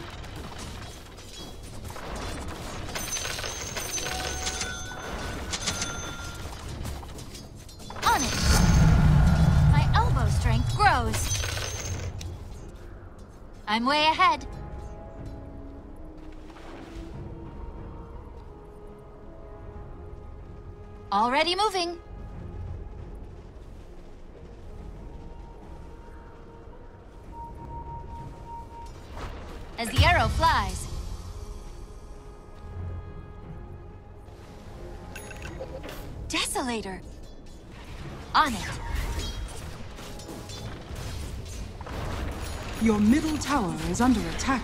On it. My elbow strength grows. I'm way ahead. Already moving. As the arrow flies. Desolator. On it. Your middle tower is under attack.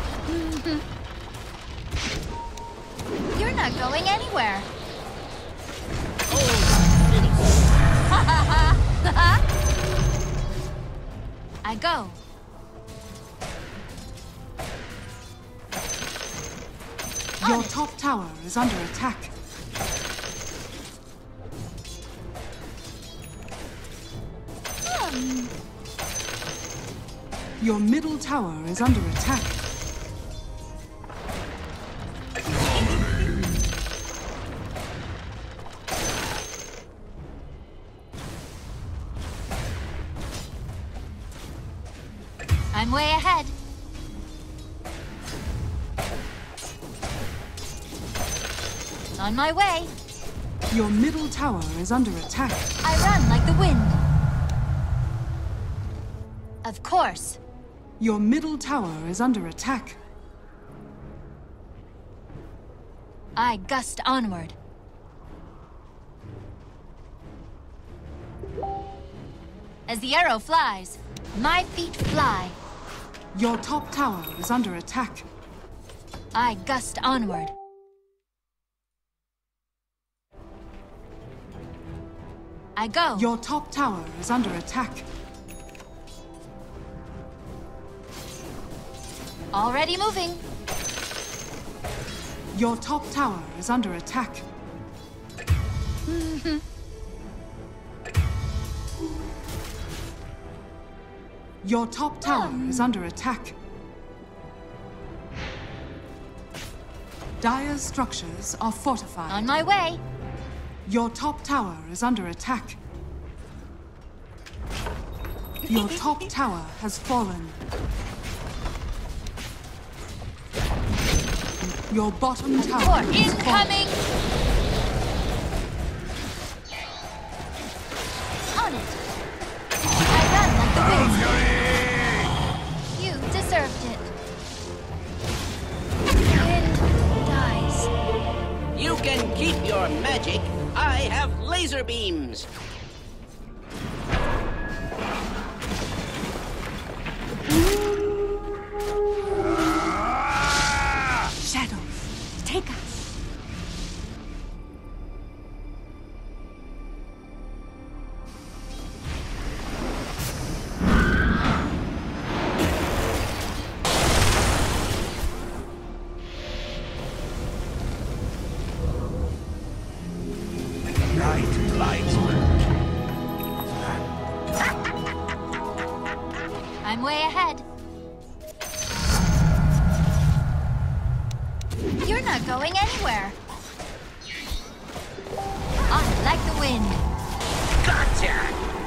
You're not going anywhere. I go. Your top tower is under attack. Hmm. Your middle tower is under attack. I'm way ahead. On my way. Your middle tower is under attack. I run like the wind. Of course. Your middle tower is under attack. I gust onward. As the arrow flies, my feet fly. Your top tower is under attack. I gust onward. I go. Your top tower is under attack. Already moving. Your top tower is under attack. Your top tower is under attack. Dire's structures are fortified. On my way. Your top tower is under attack. Your top tower has fallen. Your bottom tower Or is fallen. incoming. On it. I run like the wind. You deserved it. Wind dies. You can keep your magic. I have laser beams. Shadows, take us. Light, light. I'm way ahead. You're not going anywhere. On like the wind. Gotcha!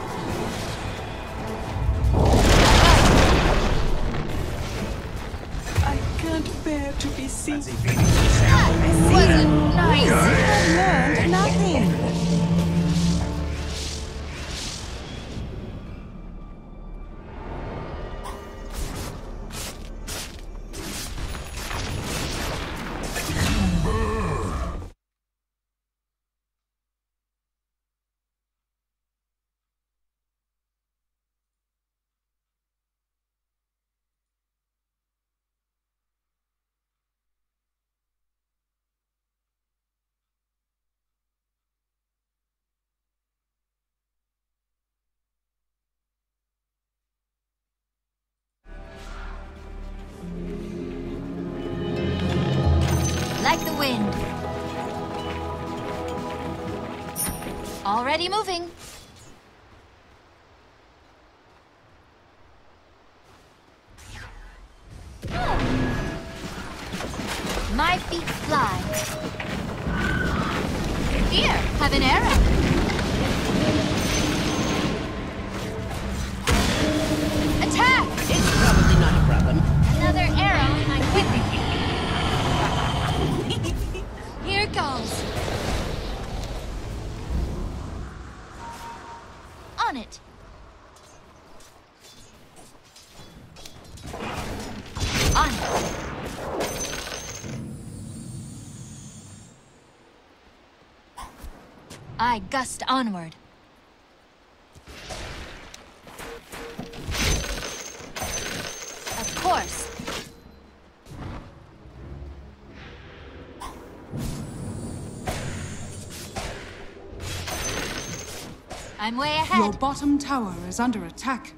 I can't bear to be seen. That wasn't nice. I've learned nothing. Like the wind. Already moving. My feet fly. Here, have an arrow. Attack! It's probably not a problem. flies. On it. On it. I gust onward. Of course. I'm way ahead. Your bottom tower is under attack.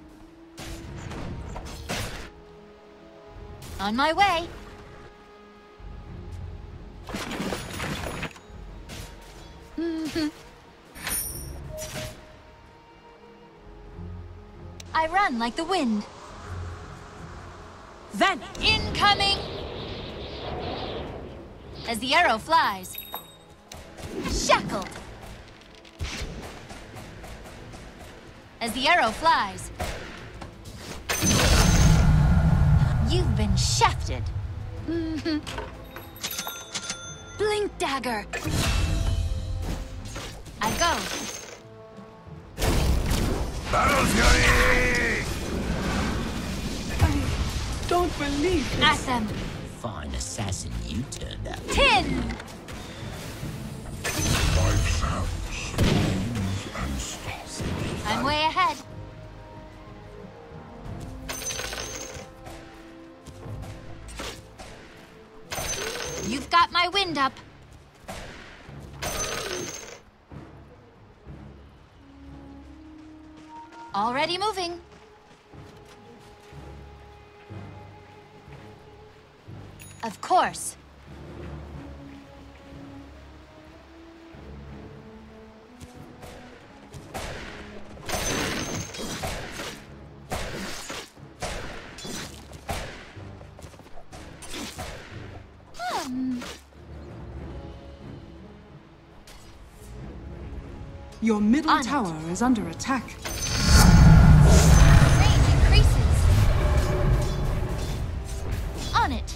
On my way. I run like the wind. Then Incoming! As the arrow flies. Shackled. As the arrow flies. You've been shafted. Mm-hmm. Blink dagger. I go. Battle Fury! I don't believe this. At them. Fine assassin you turned out. Tin! Life sounds, stones and stars. I'm way ahead. You've got my wind up. Already moving. Of course. Hmm. Your middle On it. tower is under attack. Range increases. On it.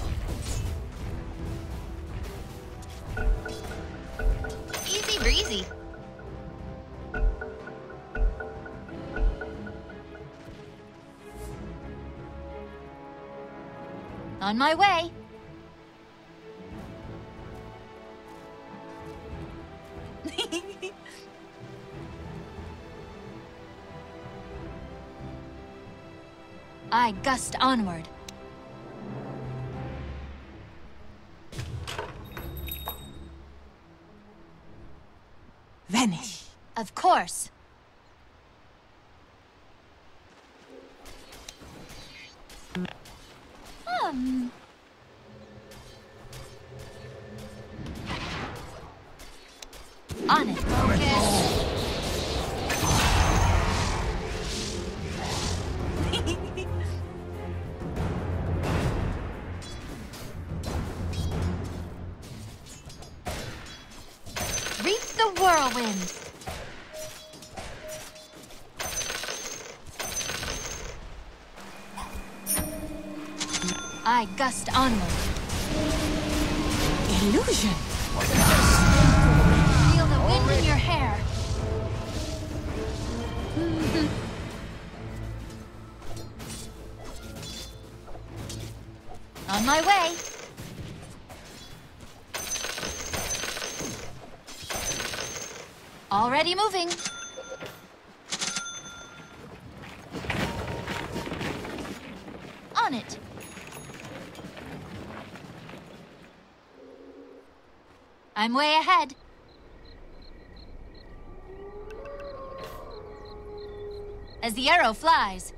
Easy breezy. On my way. I gust onward. Vanish. Of course. Um. On it, focus. Reap the whirlwind. I gust onward. Illusion. Feel the wind in your hair. On my way. Already moving. On it. I'm way ahead. As the arrow flies.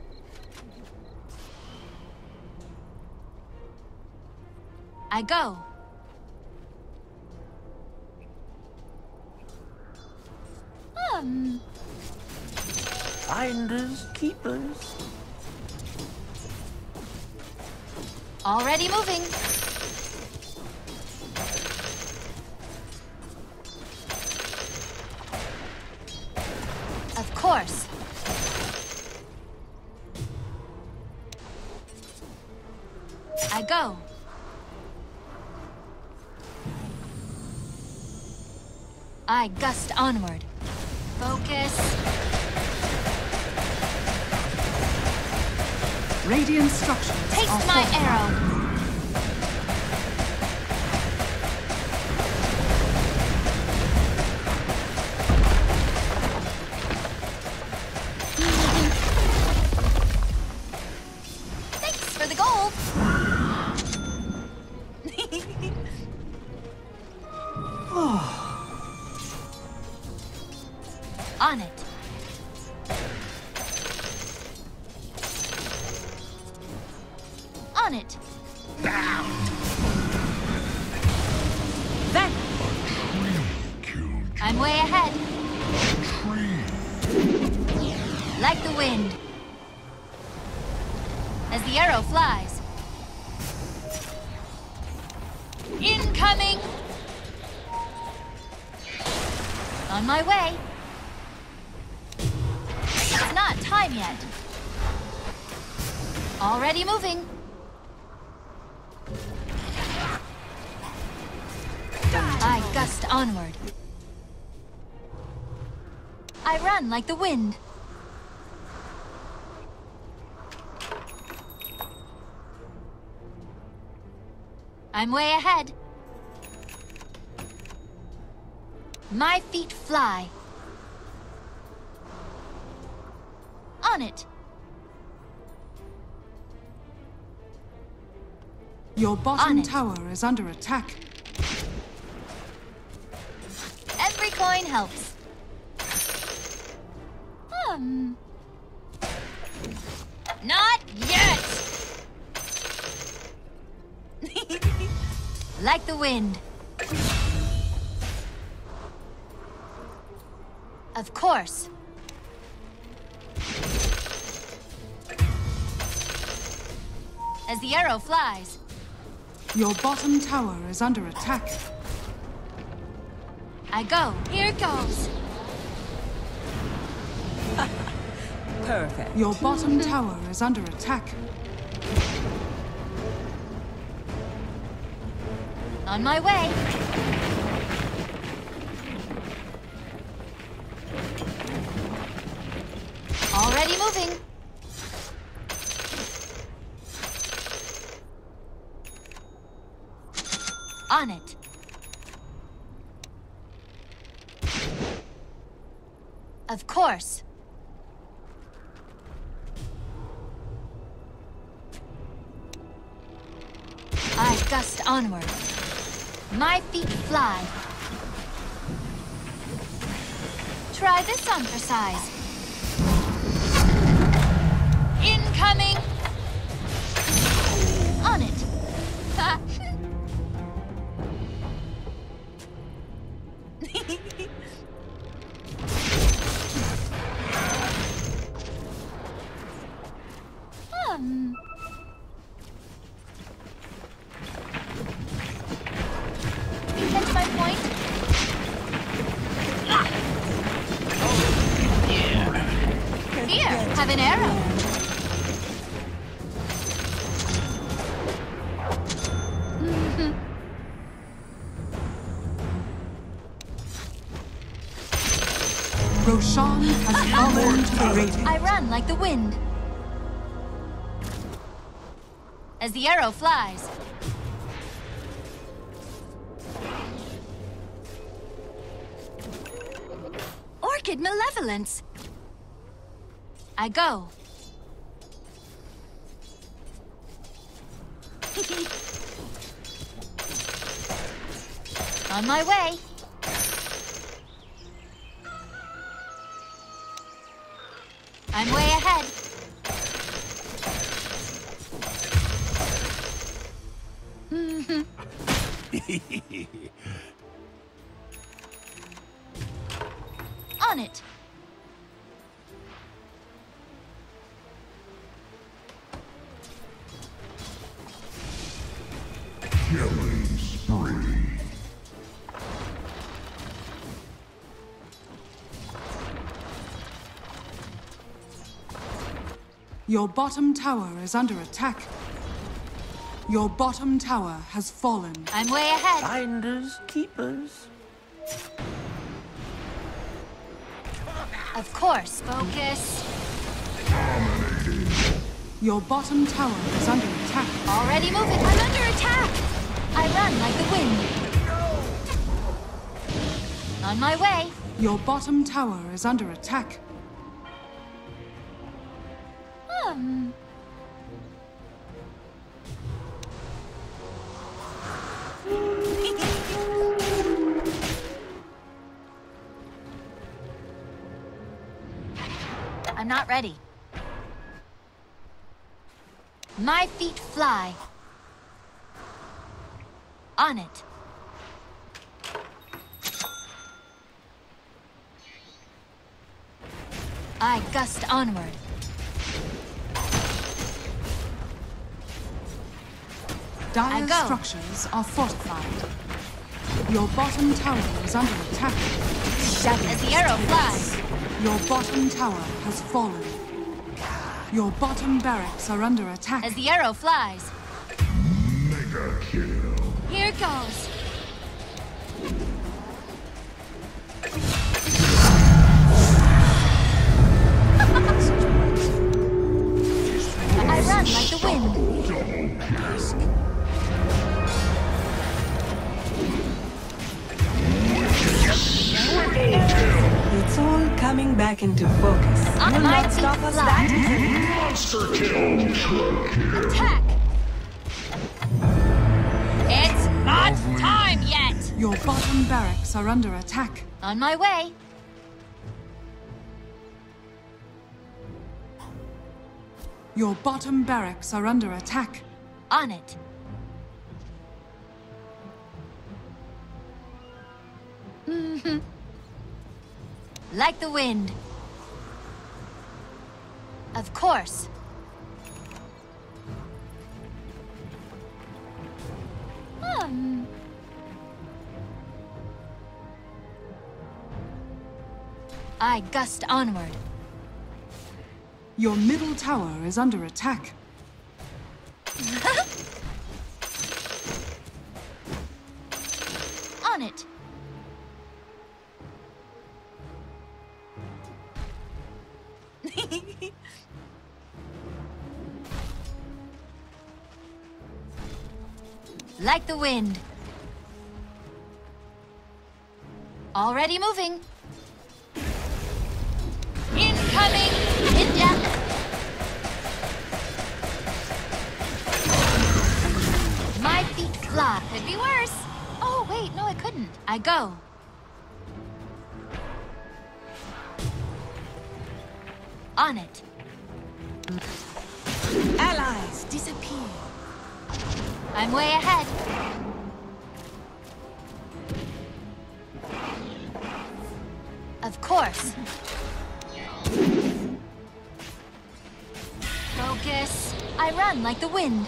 I go. Um. Finders, keepers. Already moving. Of course. I go. I gust onward. Focus. Radiant structures Taste are my fortified. arrow. Thanks for the gold. On it. On it. Then. I'm way ahead. Like the wind. As the arrow flies. Incoming. On my way. It's not time yet. Already moving. I gust onward. I run like the wind. I'm way ahead. My feet fly. On it. Your On bottom it. tower is under attack. Every coin helps. Um. Not yet. Like the wind. Of course. As the arrow flies. Your bottom tower is under attack. I go. Here goes. Perfect. Your bottom tower is under attack. On my way. Already moving. On it. Of course. I gust onward. My feet fly. Try this on for size. Incoming! On it. Ha. um. You catch my point? Ah. Here, have an arrow. Roshan has fallen to the Radiant. I run like the wind. As the arrow flies. Orchid Malevolence. I go. On my way. I'm way ahead. On it. Killing spree. Your bottom tower is under attack. Your bottom tower has fallen. I'm way ahead. Finders, keepers. Of course. Focus. Your bottom tower is under attack. Already moving. I'm under attack. I run like the wind. On my way. Your bottom tower is under attack. Um. I'm not ready. My feet fly. On it. I gust onward. Dire go. structures are fortified. Your bottom tower is under attack. As the arrow flies. Your bottom tower has fallen. Your bottom barracks are under attack. As the arrow flies. Mega kill. Here goes. I run like the wind. It's all coming back into focus. On Will my not feet stop us fly. that Monster kill. Attack! It's not time yet! Your bottom barracks are under attack. On my way. Your bottom barracks are under attack. On it. Mhm. Like the wind. Of course. Hmm. I gust onward. Your middle tower is under attack. On it. Like the wind. Already moving. Incoming! Ninja! My feet fly. Could be worse. Oh, wait, no, it couldn't. I go. On it. allies disappear. I'm way ahead. Of course. Focus. I run like the wind.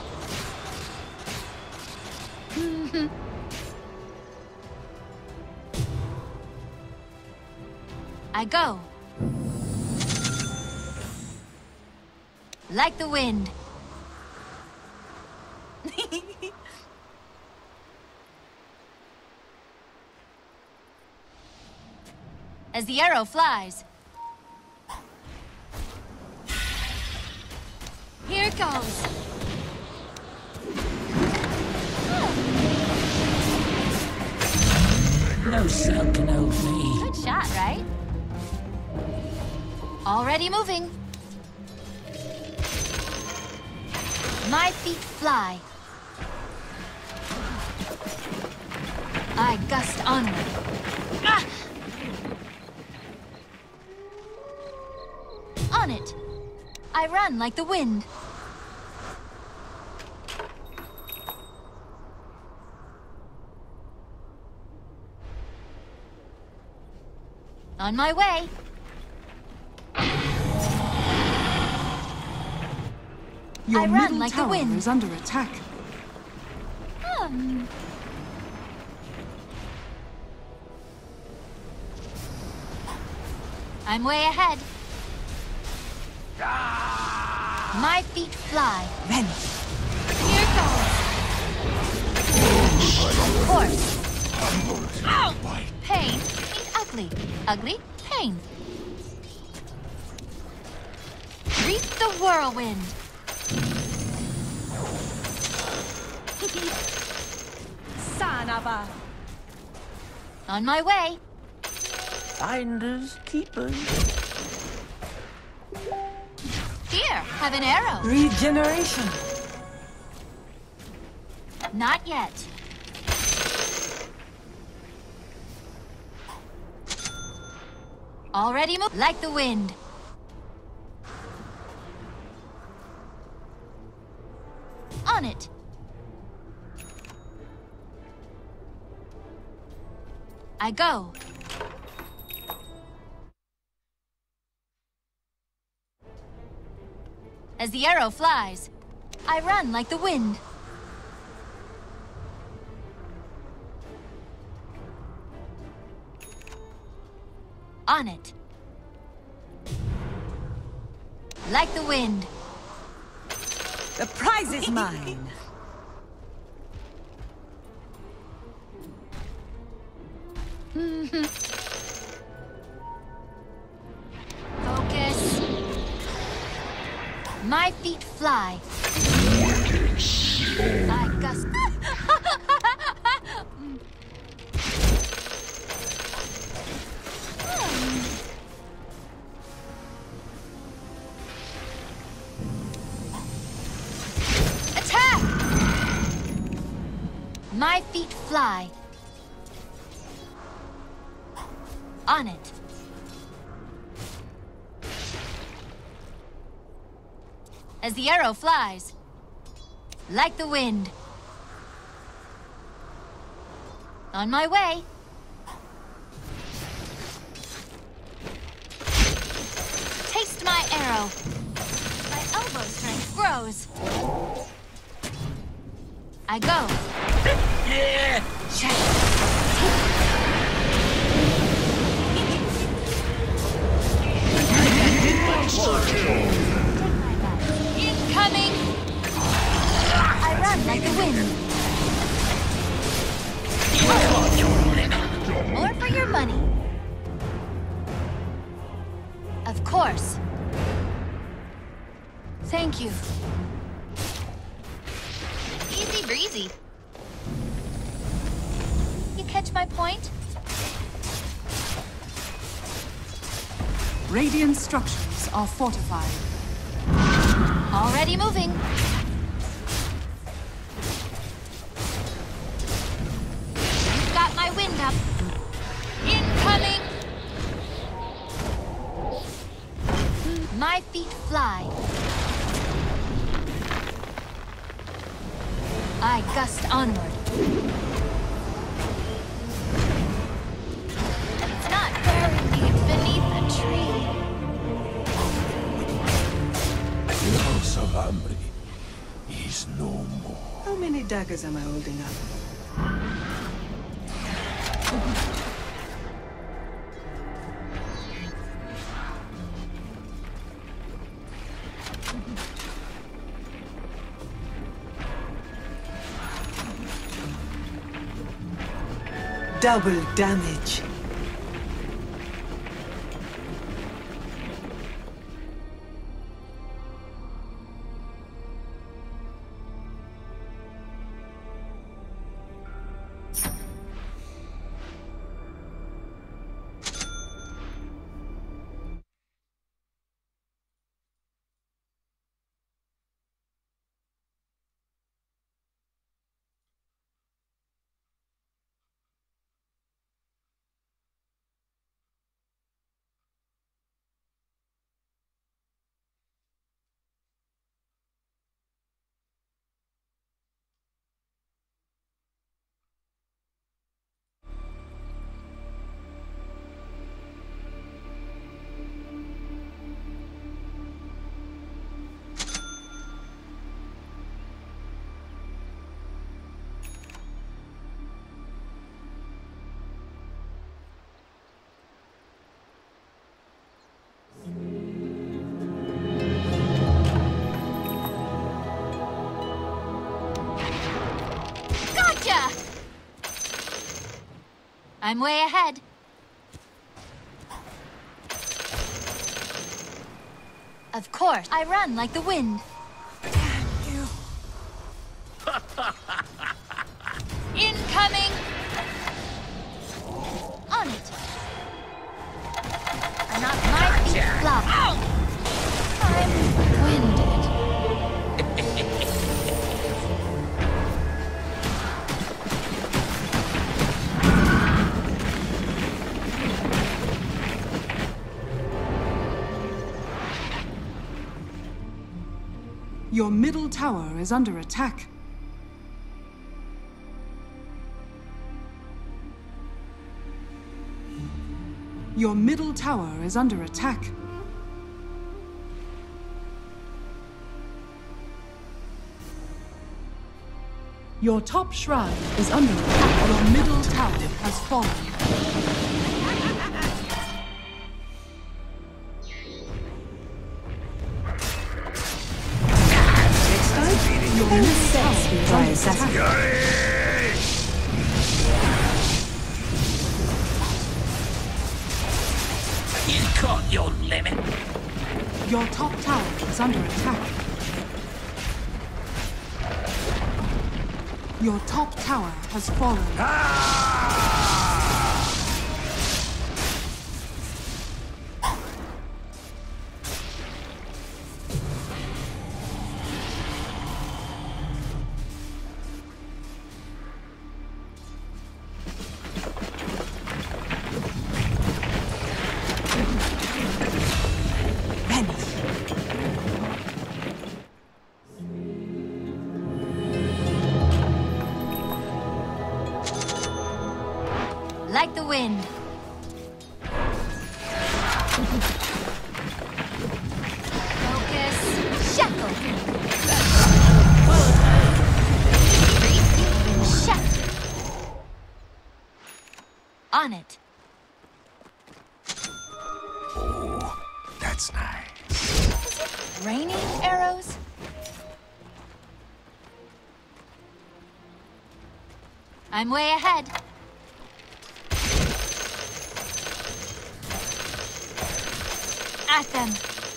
I go. Like the wind. As the arrow flies. Here it goes. No cell can hold me. Good shot, right? Already moving. My feet fly. I gust onward. Ah! On it. I run like the wind. On my way. Your I run middle like the tower wind. is under attack. Hmm. I'm way ahead. My feet fly. Vanish. Here goes. Of course. Ow! Pain. Meet ugly. Ugly. Pain. Reap the whirlwind. Sanaba. On my way. Finders, keepers. Here, have an arrow. Regeneration. Not yet. Already move like the wind. On it. I go. As the arrow flies, I run like the wind. On it. Like the wind. The prize is mine. Focus. My feet fly. I gust. Attack! My feet fly. On it. As the arrow flies, like the wind. On my way. Taste my arrow. My elbow strength grows. I go. Check. Incoming! I run like the wind. More for your money. Of course. Thank you. Easy breezy. You catch my point? Radiant structures are fortified. Already moving. You've got my wind up. Incoming! My feet fly. I gust onward. It's not very deep beneath the tree. The House of Amri is no more. How many daggers am I holding up? Double damage. I'm way ahead. Of course, I run like the wind. Damn you. Incoming! On it. I'm not my feet flop. I'm winded. Your middle tower is under attack. Your middle tower is under attack. Your top shrine is under attack. Your middle tower has fallen. Your middle tower is under attack. You got your limit. Your top tower is under attack. Your top tower has fallen. Like the wind. Focus. Shackle. Shut. On it. Oh, that's nice. Raining arrows? I'm way ahead. At them.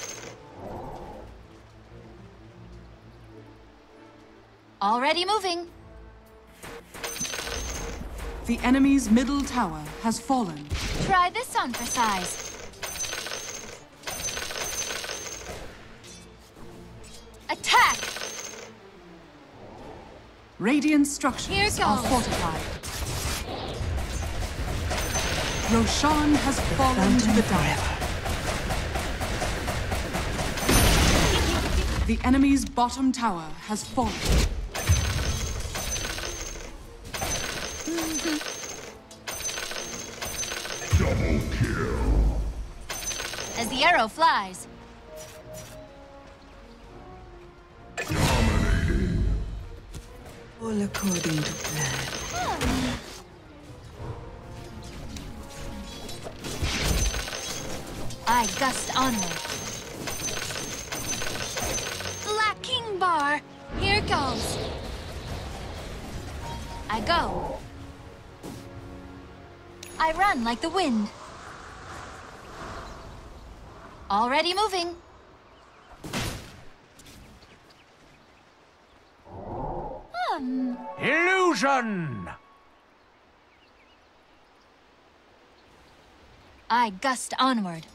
Already moving. The enemy's middle tower has fallen. Try this on for size. Attack! Radiant structures Here are goes. fortified. Roshan has fallen to the dive. The enemy's bottom tower has fallen. Double kill. As the arrow flies. Dominating. All according to plan. I gust onward. Black King Bar, here goes. I go. I run like the wind. Already moving. Um. Illusion! I gust onward.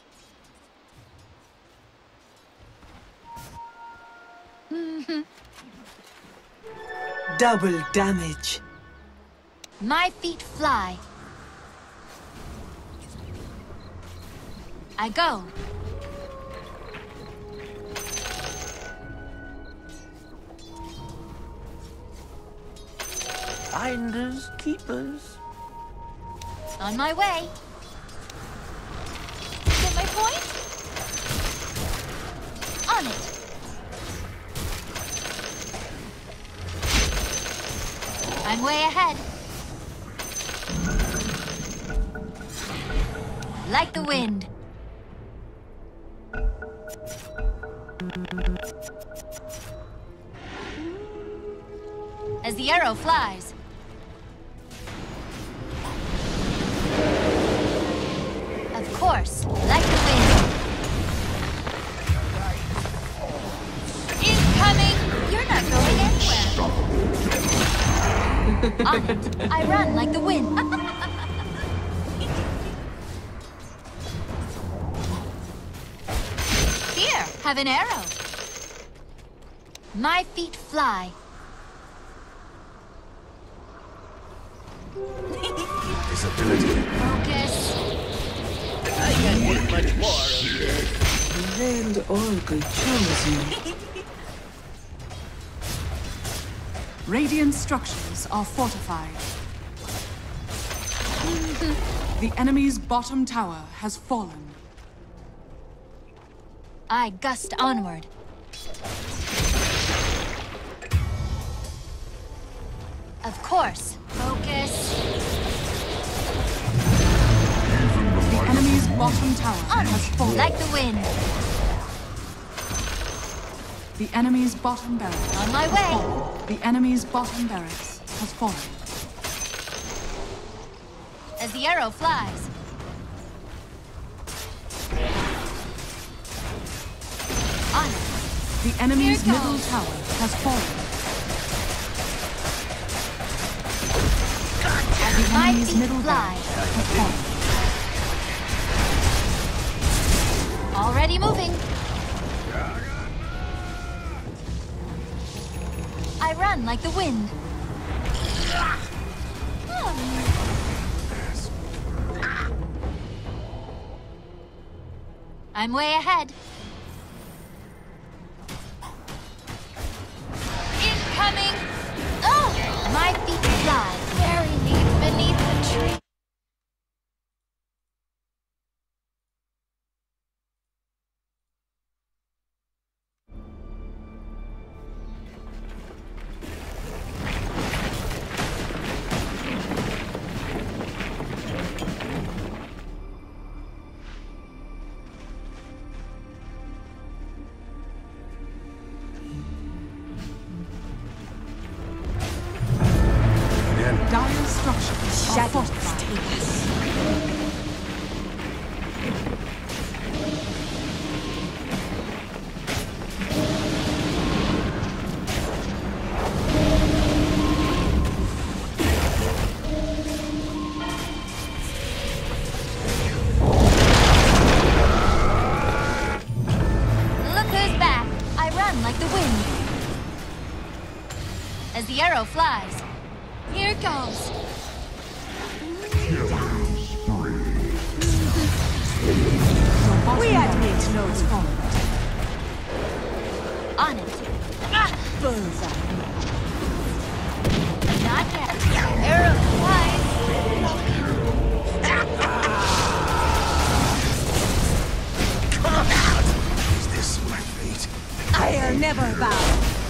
Double damage. My feet fly. I go. Finders, keepers. On my way. Get my point? On it. I'm way ahead. Like the wind. As the arrow flies. Of course, like the wind. On it. I run like the wind. Here, have an arrow. My feet fly. Disability. Focus. I can't get much more of this. The veiled oracle chose you. Radiant structures are fortified. The enemy's bottom tower has fallen. I gust onward. Of course. Focus. The enemy's bottom tower On has it. fallen. Like the wind. The enemy's bottom barracks. On my way. The enemy's bottom barracks has fallen. As the arrow flies. On it. The enemy's Here middle goes. tower has fallen. The My enemy's feet middle fly. barracks has fallen. Already moving. I run like the wind. I'm way ahead. Incoming! Oh! My feet fly. Bury me beneath the tree. Dire structures are fortified. Look who's back. I run like the wind. As the arrow flies. Here goes. We admit no fallen. On it. Ah! Not yet. Arrow flies. Is this my fate? I'll never bow.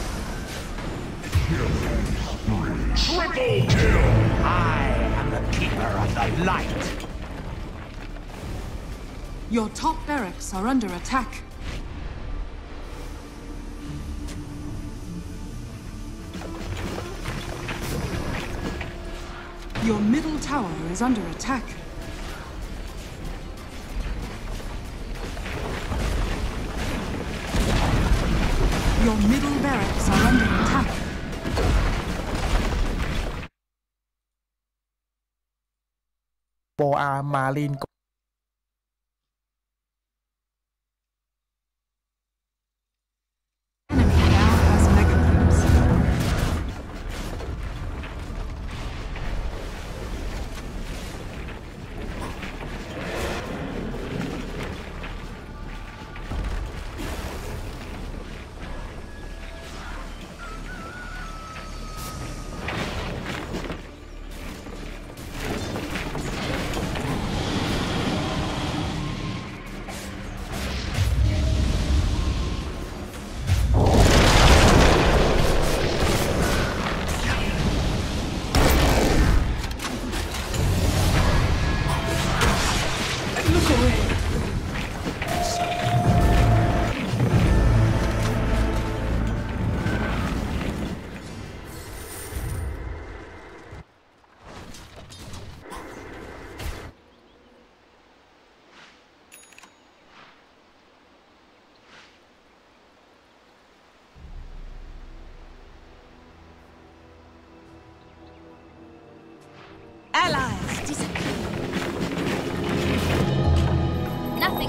Triple kill! I am the keeper of the light. Your top barracks are under attack. Your middle tower is under attack. Your middle barracks are under attack. Boa Marine Enemy now has mega creeps.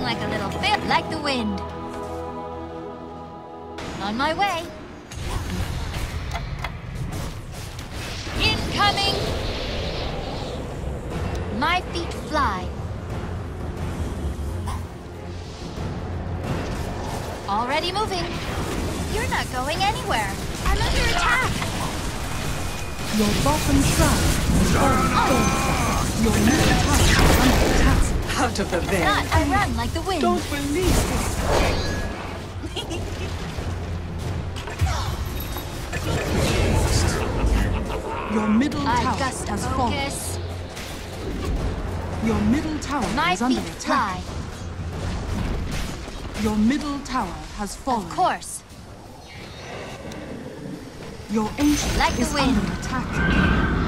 Flying like a little bit like the wind. On my way. Incoming! My feet fly. Already moving. You're not going anywhere. I'm under attack. Your bottom shrine is falling. Your middle tower is under attack. Out of the vein. Not, I run like the wind. Don't believe this. Your middle I tower gust has of fallen. focus. Your middle tower My is under feet attack. fly. Your middle tower has fallen. Of course. Your ancient Like the is wind. under attack.